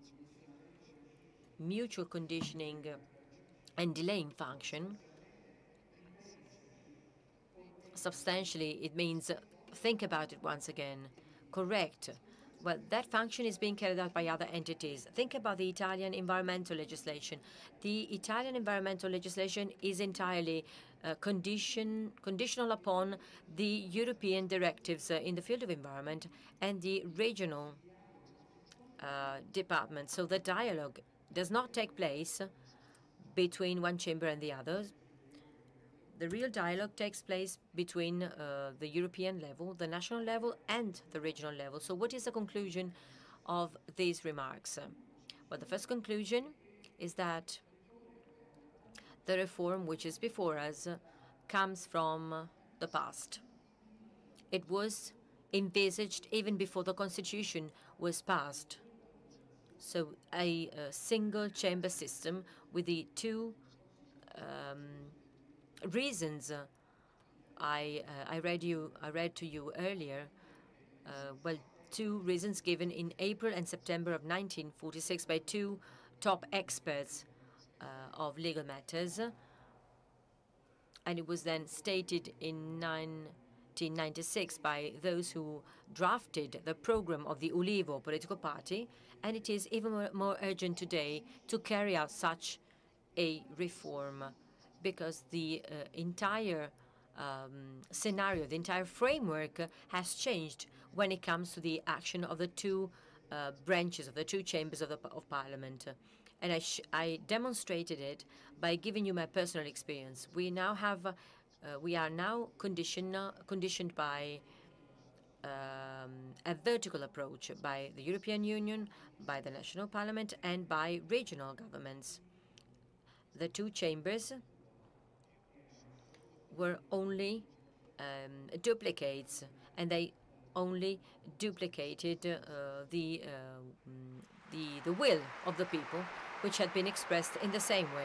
mutual conditioning and delaying function, substantially, it means uh, think about it once again. Correct. Well, that function is being carried out by other entities. Think about the Italian environmental legislation. The Italian environmental legislation is entirely uh, condition, conditional upon the European directives uh, in the field of environment and the regional uh, departments. So the dialogue does not take place between one chamber and the others. The real dialogue takes place between uh, the European level, the national level, and the regional level. So what is the conclusion of these remarks? Well, the first conclusion is that the reform which is before us comes from the past. It was envisaged even before the Constitution was passed. So a, a single chamber system with the two um, reasons uh, I uh, I read you I read to you earlier. Uh, well, two reasons given in April and September of nineteen forty-six by two top experts uh, of legal matters, and it was then stated in nineteen ninety-six by those who drafted the program of the Ulivo political party, and it is even more, more urgent today to carry out such a reform, because the uh, entire um, scenario, the entire framework uh, has changed when it comes to the action of the two uh, branches, of the two chambers of, the, of Parliament. And I, sh I demonstrated it by giving you my personal experience. We now have, uh, we are now condition, uh, conditioned by um, a vertical approach by the European Union, by the national parliament, and by regional governments. The two chambers were only um, duplicates, and they only duplicated uh, the, uh, the, the will of the people, which had been expressed in the same way.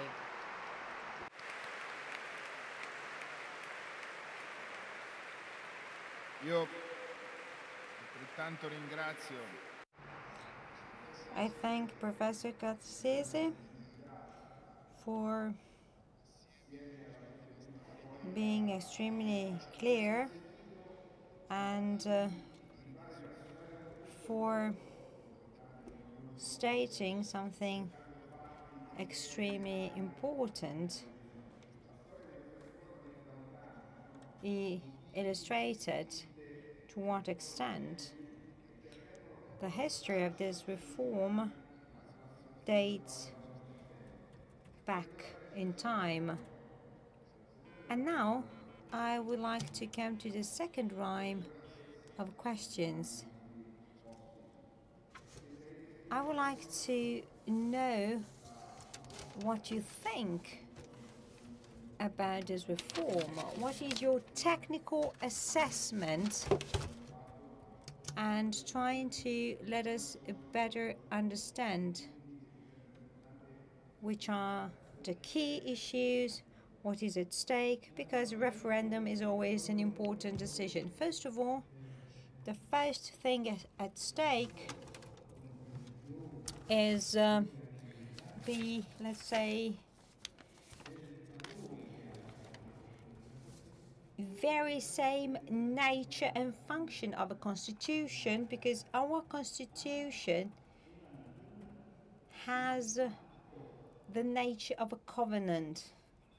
Io altrettanto ringrazio. I thank Professor Cassese for being extremely clear and uh, for stating something extremely important. He illustrated to what extent the history of this reform dates back in time. And now I would like to come to the second round of questions. I would like to know what you think about this reform. What is your technical assessment, and trying to let us better understand which are the key issues, what is at stake, because a referendum is always an important decision. First of all, the first thing at, at stake is uh, the, let's say, very same nature and function of a constitution, because our constitution has uh, the nature of a covenant.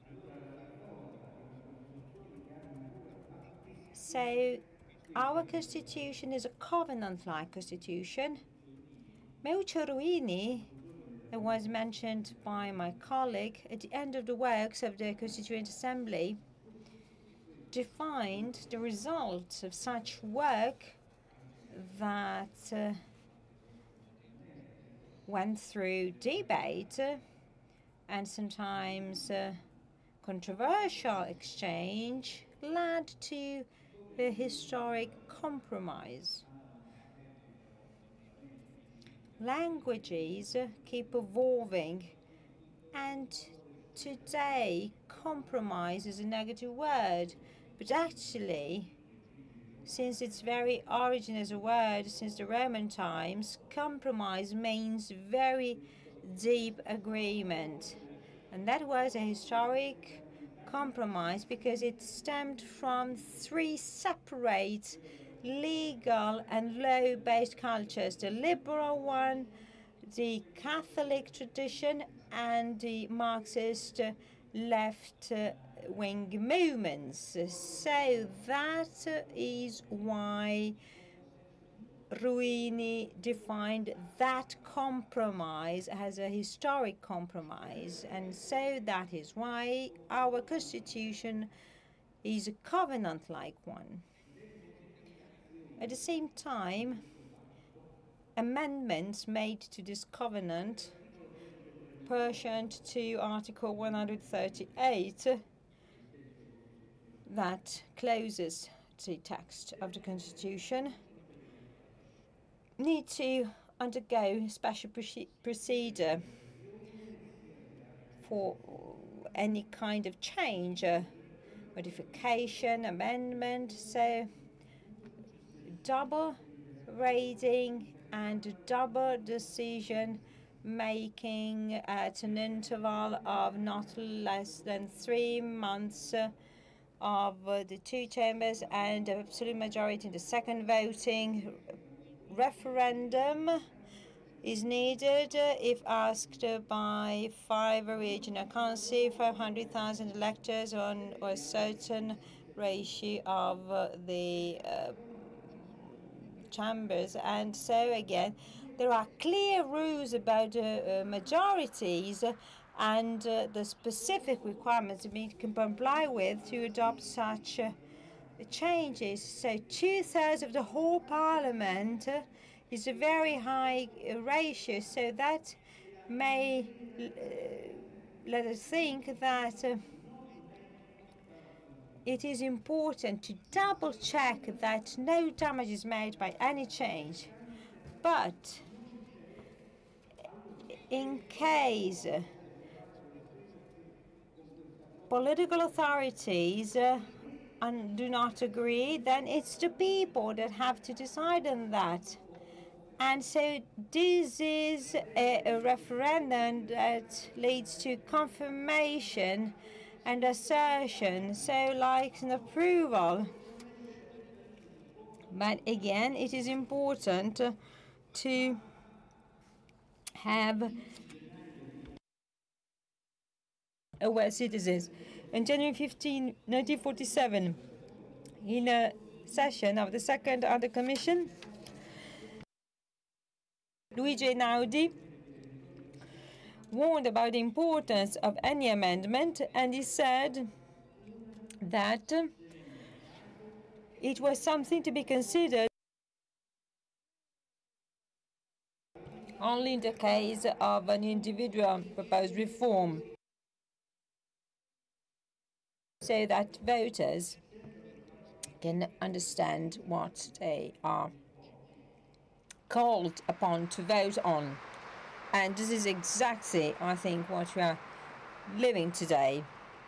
So our constitution is a covenant-like constitution. Meuccio Ruini, that was mentioned by my colleague at the end of the works of the Constituent Assembly, defined the results of such work that uh, went through debate uh, and sometimes uh, controversial exchange, led to a historic compromise. Languages uh, keep evolving, and today compromise is a negative word. But actually, since its very origin as a word, since the Roman times, compromise means very deep agreement. And that was a historic compromise because it stemmed from three separate legal and law-based cultures: the liberal one, the Catholic tradition, and the Marxist uh, left-wing uh, movements. So that uh, is why Ruini defined that compromise as a historic compromise, and so that is why our constitution is a covenant-like one. At the same time, amendments made to this covenant pursuant to Article one hundred thirty-eight that closes the text of the Constitution need to undergo special procedure for any kind of change, uh, modification, amendment. So double reading and double decision making at an interval of not less than three months uh, of uh, the two chambers, and absolute majority in the second voting. Referendum is needed uh, if asked uh, by five regional councils, five hundred thousand electors on or a certain ratio of uh, the uh, chambers. And so again, there are clear rules about uh, uh, majorities uh, and uh, the specific requirements we can comply with to adopt such uh, changes. So two-thirds of the whole parliament uh, is a very high uh, ratio, so that may uh, let us think that uh, it is important to double check that no damage is made by any change. But in case uh, political authorities uh, and do not agree, then it's the people that have to decide on that. And so this is a, a referendum that leads to confirmation and assertion, so like an approval. But again, it is important uh, to have aware citizens. On January fifteenth, nineteen forty-seven, in a session of the Second Under Commission, Luigi Einaudi warned about the importance of any amendment, and he said that it was something to be considered only in the case of an individual proposed reform, so that voters can understand what they are called upon to vote on. And this is exactly, I think, what we are living today.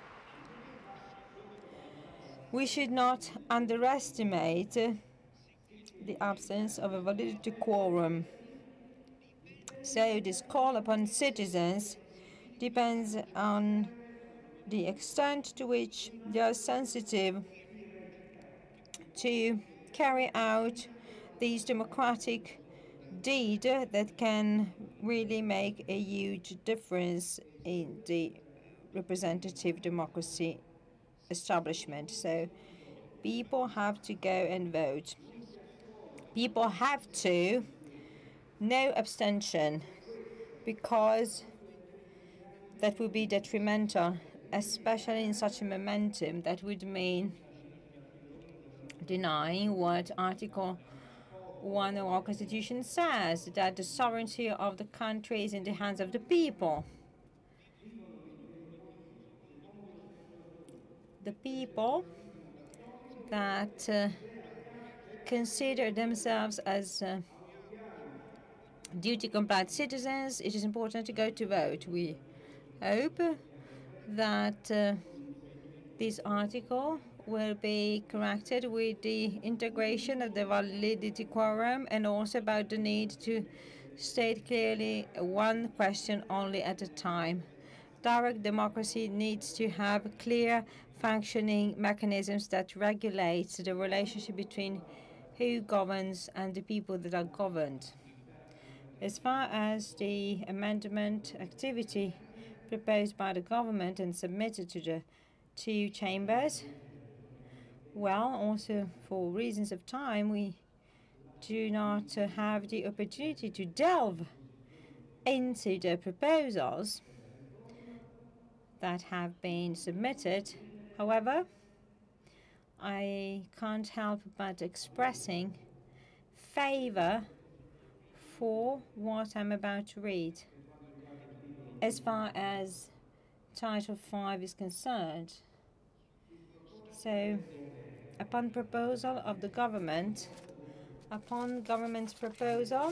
We should not underestimate uh, the absence of a validity quorum. So this call upon citizens depends on the extent to which they are sensitive to carry out these democratic deed that can really make a huge difference in the representative democracy establishment. So people have to go and vote. People have to, no abstention, because that would be detrimental, especially in such a momentum that would mean denying what Article one of our Constitution says, that the sovereignty of the country is in the hands of the people. The people that uh, consider themselves as uh, duty-compliant citizens, it is important to go to vote. We hope that uh, this article will be corrected with the integration of the validity quorum, and also about the need to state clearly one question only at a time. Direct democracy needs to have clear functioning mechanisms that regulate the relationship between who governs and the people that are governed. As far as the amendment activity proposed by the government and submitted to the two chambers, well, also for reasons of time, we do not uh, have the opportunity to delve into the proposals that have been submitted. However, I can't help but expressing favor for what I'm about to read. As far as Title five is concerned, so upon proposal of the government, upon government's proposal,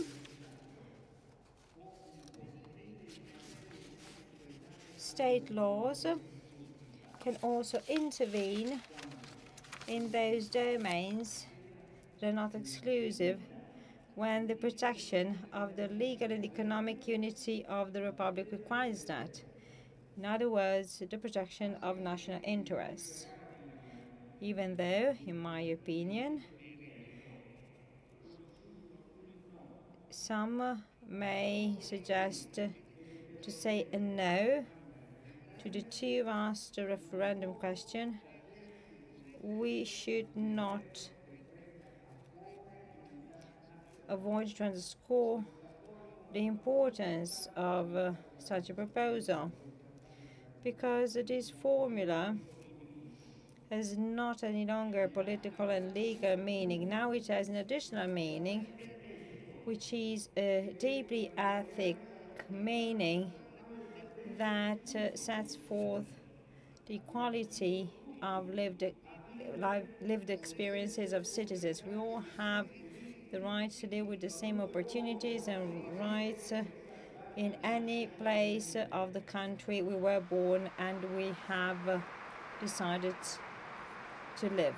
state laws can also intervene in those domains that are not exclusive when the protection of the legal and economic unity of the Republic requires that. In other words, the protection of national interests. Even though, in my opinion, some may suggest to say a no to the two asked referendum question, we should not avoid to underscore the importance of uh, such a proposal, because this formula has not any longer political and legal meaning. Now it has an additional meaning, which is a deeply ethic meaning that uh, sets forth the equality of lived, lived experiences of citizens. We all have the right to live with the same opportunities and rights uh, in any place of the country we were born and we have uh, decided to live.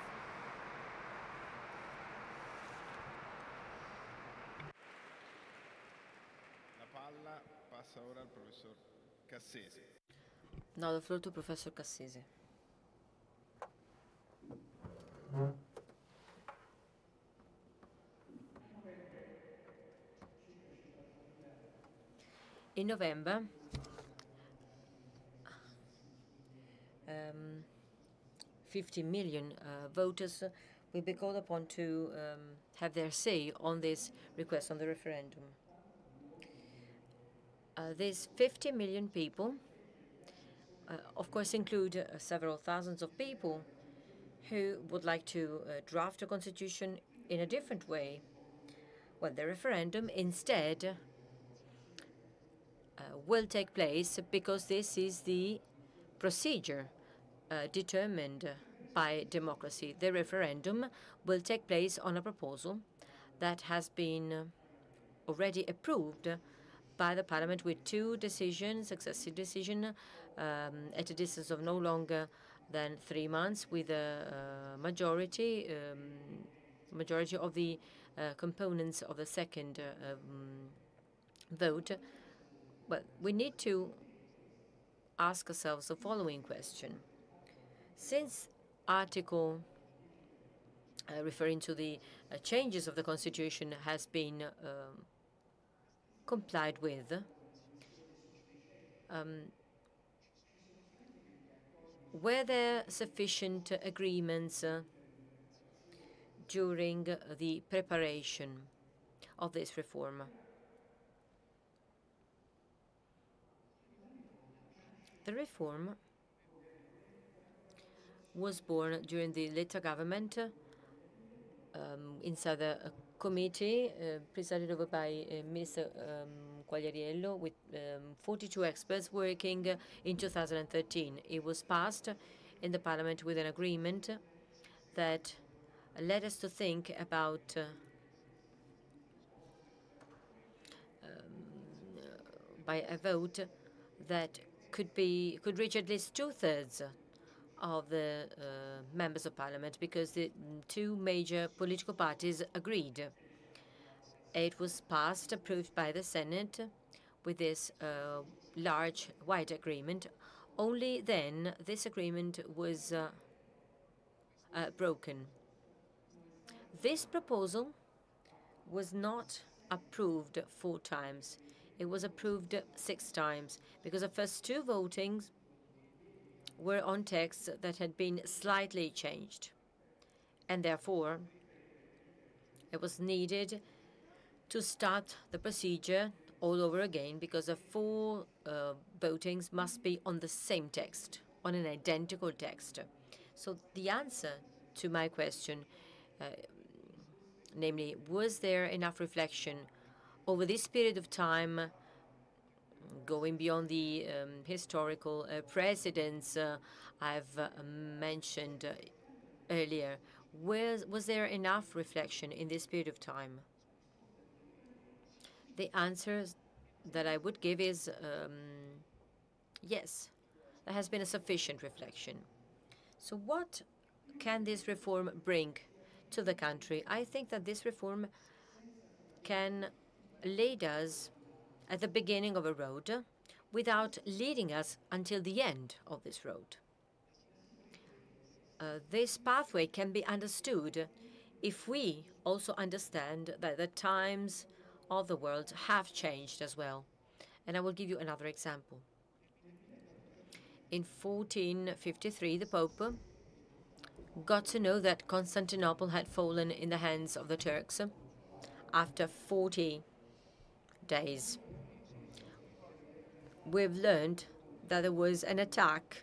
La palla passa ora al professor Cassese. Now the floor to Professor Cassese. In November, um, fifty million uh, voters will be called upon to um, have their say on this request on the referendum. Uh, these fifty million people, uh, of course, include uh, several thousands of people who would like to uh, draft a constitution in a different way. Well, the referendum instead uh, will take place because this is the procedure uh, determined by democracy. The referendum will take place on a proposal that has been already approved by the Parliament with two decisions, successive decision, um, at a distance of no longer than three months, with a uh, majority, um, majority of the uh, components of the second uh, um, vote. But we need to ask ourselves the following question. Since Article uh, referring to the uh, changes of the Constitution has been um, complied with, um, were there sufficient agreements uh, during uh, the preparation of this reform? The reform was born during the Letta government uh, um, inside a, a committee uh, presided over by uh, Mister Um, Quagliariello with um, forty-two experts working uh, in two thousand thirteen. It was passed in the Parliament with an agreement that led us to think about uh, um, by a vote that could be could reach at least two-thirds of the uh, members of parliament, because the two major political parties agreed. It was passed, approved by the Senate with this uh, large, wide agreement. Only then this agreement was uh, uh, broken. This proposal was not approved four times. It was approved six times, because the first two votings were on texts that had been slightly changed. And therefore, it was needed to start the procedure all over again, because the four uh, votings must be on the same text, on an identical text. So the answer to my question, uh, namely, was there enough reflection over this period of time, going beyond the um, historical uh, precedents uh, I've uh, mentioned uh, earlier, was, was there enough reflection in this period of time? The answer that I would give is um, yes, there has been a sufficient reflection. So what can this reform bring to the country? I think that this reform can lead us at the beginning of a road without leading us until the end of this road. Uh, this pathway can be understood if we also understand that the times of the world have changed as well. And I will give you another example. In fourteen fifty-three, the Pope got to know that Constantinople had fallen in the hands of the Turks after forty days. We've learned that there was an attack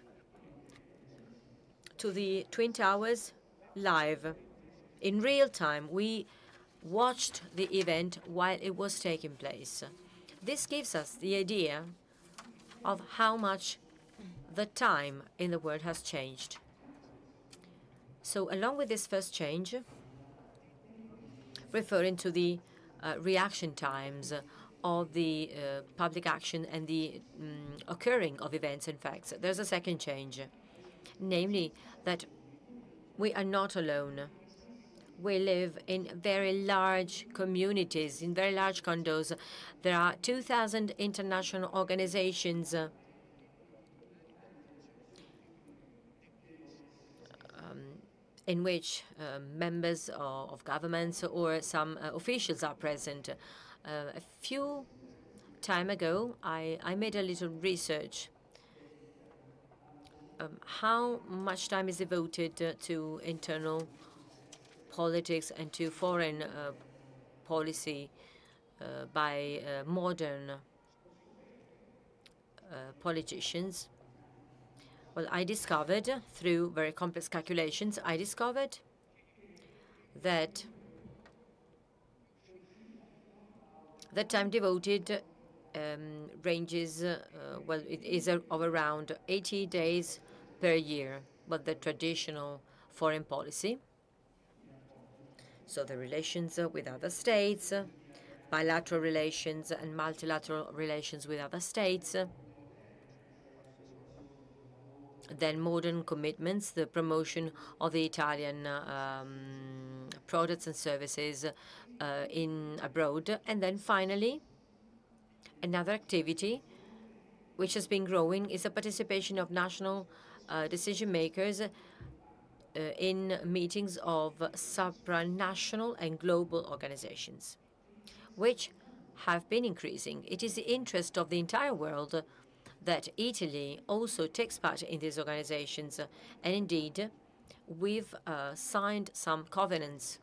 to the Twin Towers live. In real time, we watched the event while it was taking place. This gives us the idea of how much the time in the world has changed. So along with this first change, referring to the uh, reaction times of the uh, public action and the um, occurring of events and facts, there's a second change, namely that we are not alone. We live in very large communities, in very large condos. There are two thousand international organizations uh, um, in which uh, members of, of governments or some uh, officials are present. Uh, a few time ago, I, I made a little research. Um, how much time is devoted uh, to internal politics and to foreign uh, policy uh, by uh, modern uh, politicians? Well, I discovered, through very complex calculations, I discovered that the time devoted um, ranges, uh, well, it is uh, of around eighty days per year, but the traditional foreign policy. So the relations uh, with other states, uh, bilateral relations and multilateral relations with other states, uh, then modern commitments, the promotion of the Italian uh, um, products and services uh, in abroad, and then finally, another activity which has been growing is the participation of national uh, decision makers uh, in meetings of supranational and global organizations, which have been increasing. It is the interest of the entire world that Italy also takes part in these organizations. And indeed, we've uh, signed some covenants.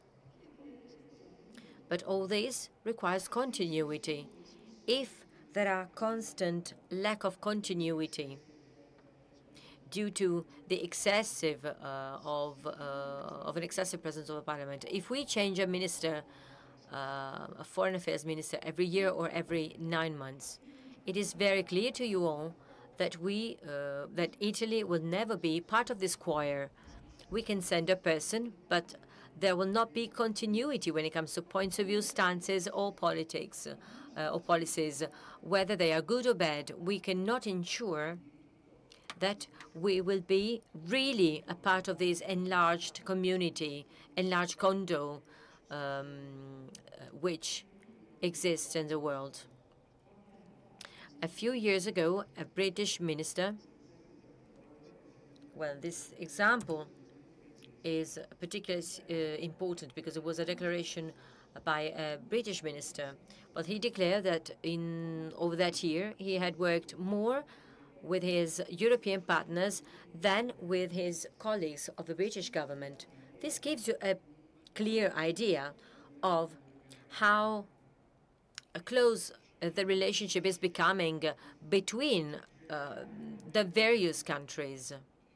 But all this requires continuity. If there are constant lack of continuity due to the excessive uh, of, uh, of an excessive presence of the parliament, if we change a minister, uh, a foreign affairs minister, every year or every nine months, it is very clear to you all that we, uh, that Italy will never be part of this choir. We can send a person, but there will not be continuity when it comes to points of view, stances, or politics, uh, or policies, whether they are good or bad. We cannot ensure that we will be really a part of this enlarged community, enlarged condo, um, which exists in the world. A few years ago, a British minister, well, this example is particularly uh, important because it was a declaration by a British minister. But he declared that in over that year he had worked more with his European partners than with his colleagues of the British government. This gives you a clear idea of how close the relationship is becoming between uh, the various countries.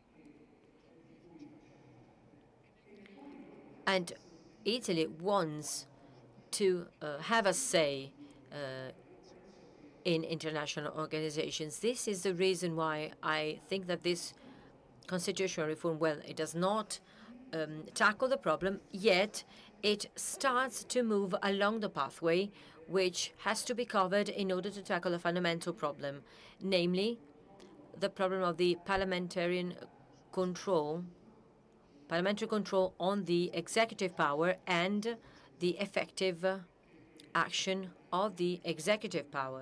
And Italy wants to uh, have a say uh, in international organizations. This is the reason why I think that this constitutional reform, well, it does not um, tackle the problem, yet it starts to move along the pathway which has to be covered in order to tackle a fundamental problem, namely the problem of the parliamentarian control, parliamentary control on the executive power and the effective uh, action of the executive power.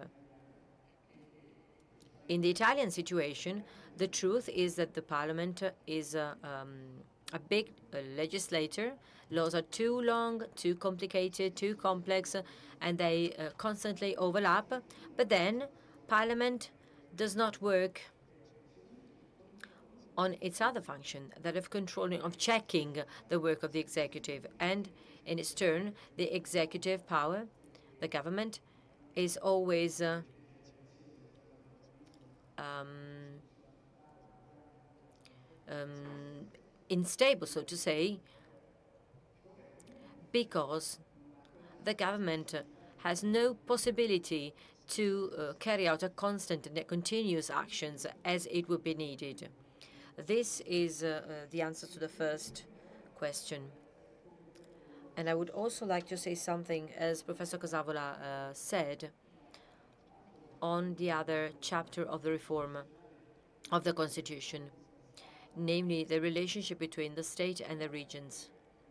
In the Italian situation, the truth is that the parliament is uh, um, a big uh, legislator. Laws are too long, too complicated, too complex, uh, and they uh, constantly overlap. But then parliament does not work on its other function, that of controlling, of checking the work of the executive. And in its turn, the executive power, the government, is always uh, um, um, unstable, so to say, because the government uh, has no possibility to uh, carry out a constant and continuous actions as it would be needed. This is uh, uh, the answer to the first question. And I would also like to say something, as Professor Casavola uh, said, on the other chapter of the reform of the Constitution, namely the relationship between the state and the regions.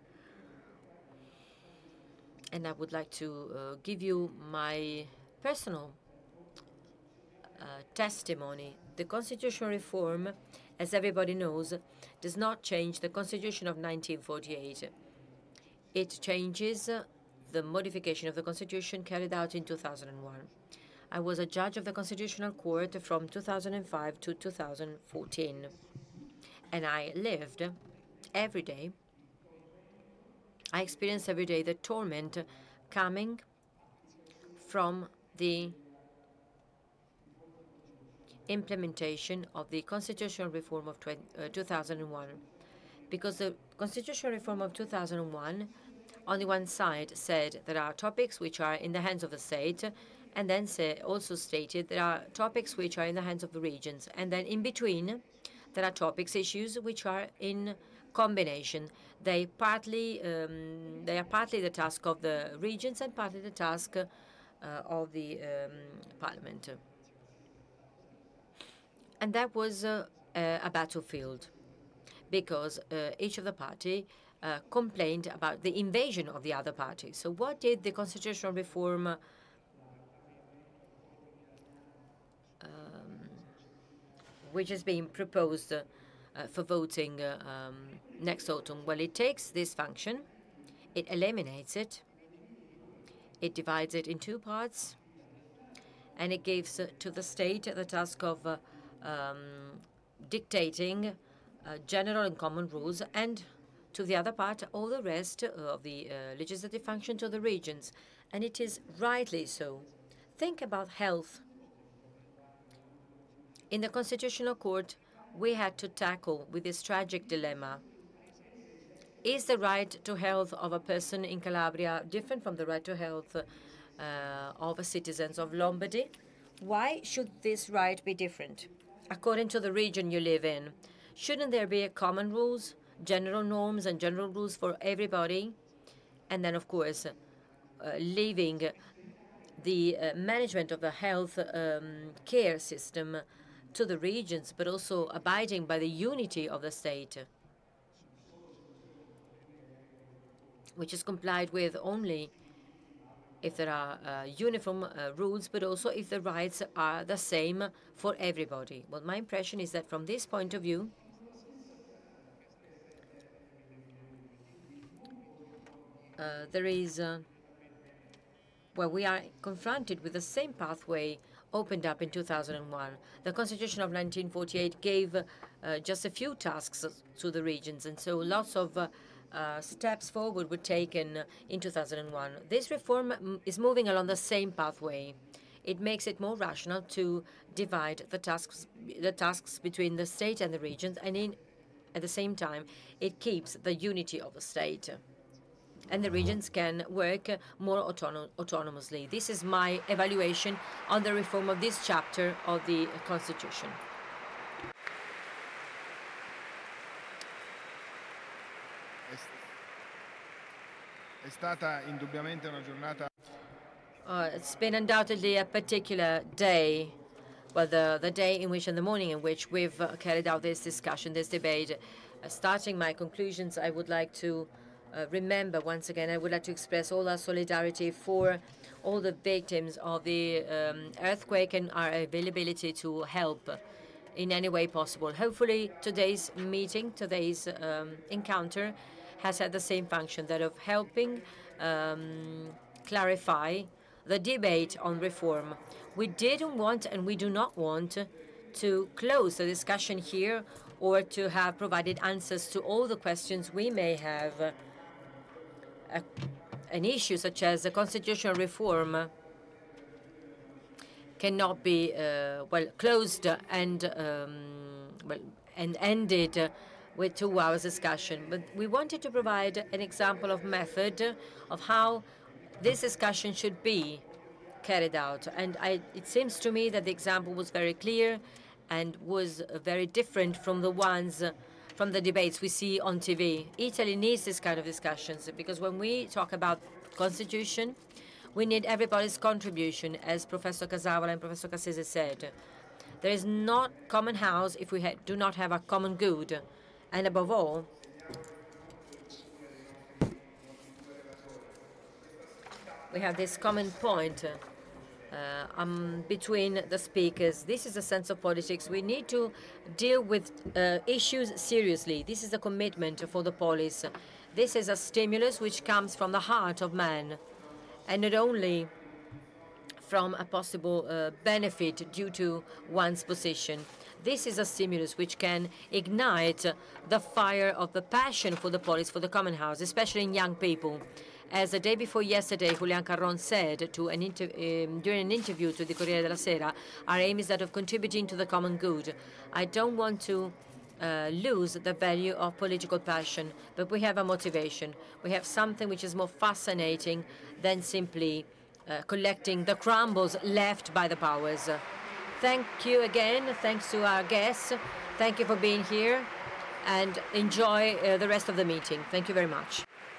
And I would like to uh, give you my personal uh, testimony. The constitutional reform, as everybody knows, does not change the Constitution of nineteen forty-eight. It changes uh, the modification of the Constitution carried out in two thousand one. I was a judge of the Constitutional Court from two thousand five to two thousand fourteen, and I lived every day, I experienced every day the torment coming from the implementation of the constitutional reform of two thousand one. Because the constitutional reform of two thousand one, on the one side, said there are topics which are in the hands of the state, and then say, also stated there are topics which are in the hands of the regions. And then in between, there are topics, issues, which are in combination. They partly, um, they are partly the task of the regions and partly the task uh, of the um, parliament. And that was uh, a battlefield, because uh, each of the party uh, complained about the invasion of the other party. So what did the constitutional reform uh, um, which is being proposed uh, uh, for voting uh, um, next autumn? Well, it takes this function, it eliminates it, it divides it in two parts, and it gives uh, to the state the task of uh, um, dictating uh, general and common rules, and to the other part, all the rest of the uh, legislative function to the regions. And it is rightly so. Think about health. In the Constitutional Court, we had to tackle with this tragic dilemma. Is the right to health of a person in Calabria different from the right to health uh, of citizens of Lombardy? Why should this right be different according to the region you live in? Shouldn't there be common rules, general norms and general rules for everybody? And then, of course, uh, leaving the uh, management of the health um, care system to the regions, but also abiding by the unity of the state, which is complied with only if there are uh, uniform uh, rules, but also if the rights are the same for everybody. Well, my impression is that from this point of view, uh, there is, uh, well, we are confronted with the same pathway opened up in two thousand one. The Constitution of nineteen forty-eight gave uh, just a few tasks to the regions, and so lots of uh, uh, steps forward were taken in two thousand one. This reform is moving along the same pathway. It makes it more rational to divide the tasks, the tasks between the state and the regions, and in, at the same time, it keeps the unity of the state. And the regions can work more autonom autonomously. This is my evaluation on the reform of this chapter of the Constitution. È stata indubbiamente una giornata. Uh, it's been undoubtedly a particular day, well, the, the day in which, in the morning in which we've uh, carried out this discussion, this debate. Uh, starting my conclusions, I would like to uh, remember once again, I would like to express all our solidarity for all the victims of the um, earthquake and our availability to help in any way possible. Hopefully today's meeting, today's um, encounter has had the same function, that of helping um, clarify the debate on reform. We didn't want and we do not want to close the discussion here or to have provided answers to all the questions we may have. Uh, an issue such as the constitutional reform cannot be uh, well closed and um, well and ended uh, with two hours discussion. But we wanted to provide an example of method of how this discussion should be carried out. And I, it seems to me that the example was very clear and was uh, very different from the ones uh, from the debates we see on T V. Italy needs this kind of discussions because when we talk about constitution, we need everybody's contribution, as Professor Casavola and Professor Cassese said. There is not common house if we ha do not have a common good. And above all, we have this common point uh, um, between the speakers. This is a sense of politics. We need to deal with uh, issues seriously. This is a commitment for the polis. This is a stimulus which comes from the heart of man, and not only from a possible uh, benefit due to one's position. This is a stimulus which can ignite the fire of the passion for the polis, for the common house, especially in young people. As the day before yesterday, Julian Carron said to an um, during an interview to the Corriere della Sera, our aim is that of contributing to the common good. I don't want to uh, lose the value of political passion, but we have a motivation. We have something which is more fascinating than simply uh, collecting the crumbles left by the powers. Thank you again. Thanks to our guests. Thank you for being here, and enjoy uh, the rest of the meeting. Thank you very much.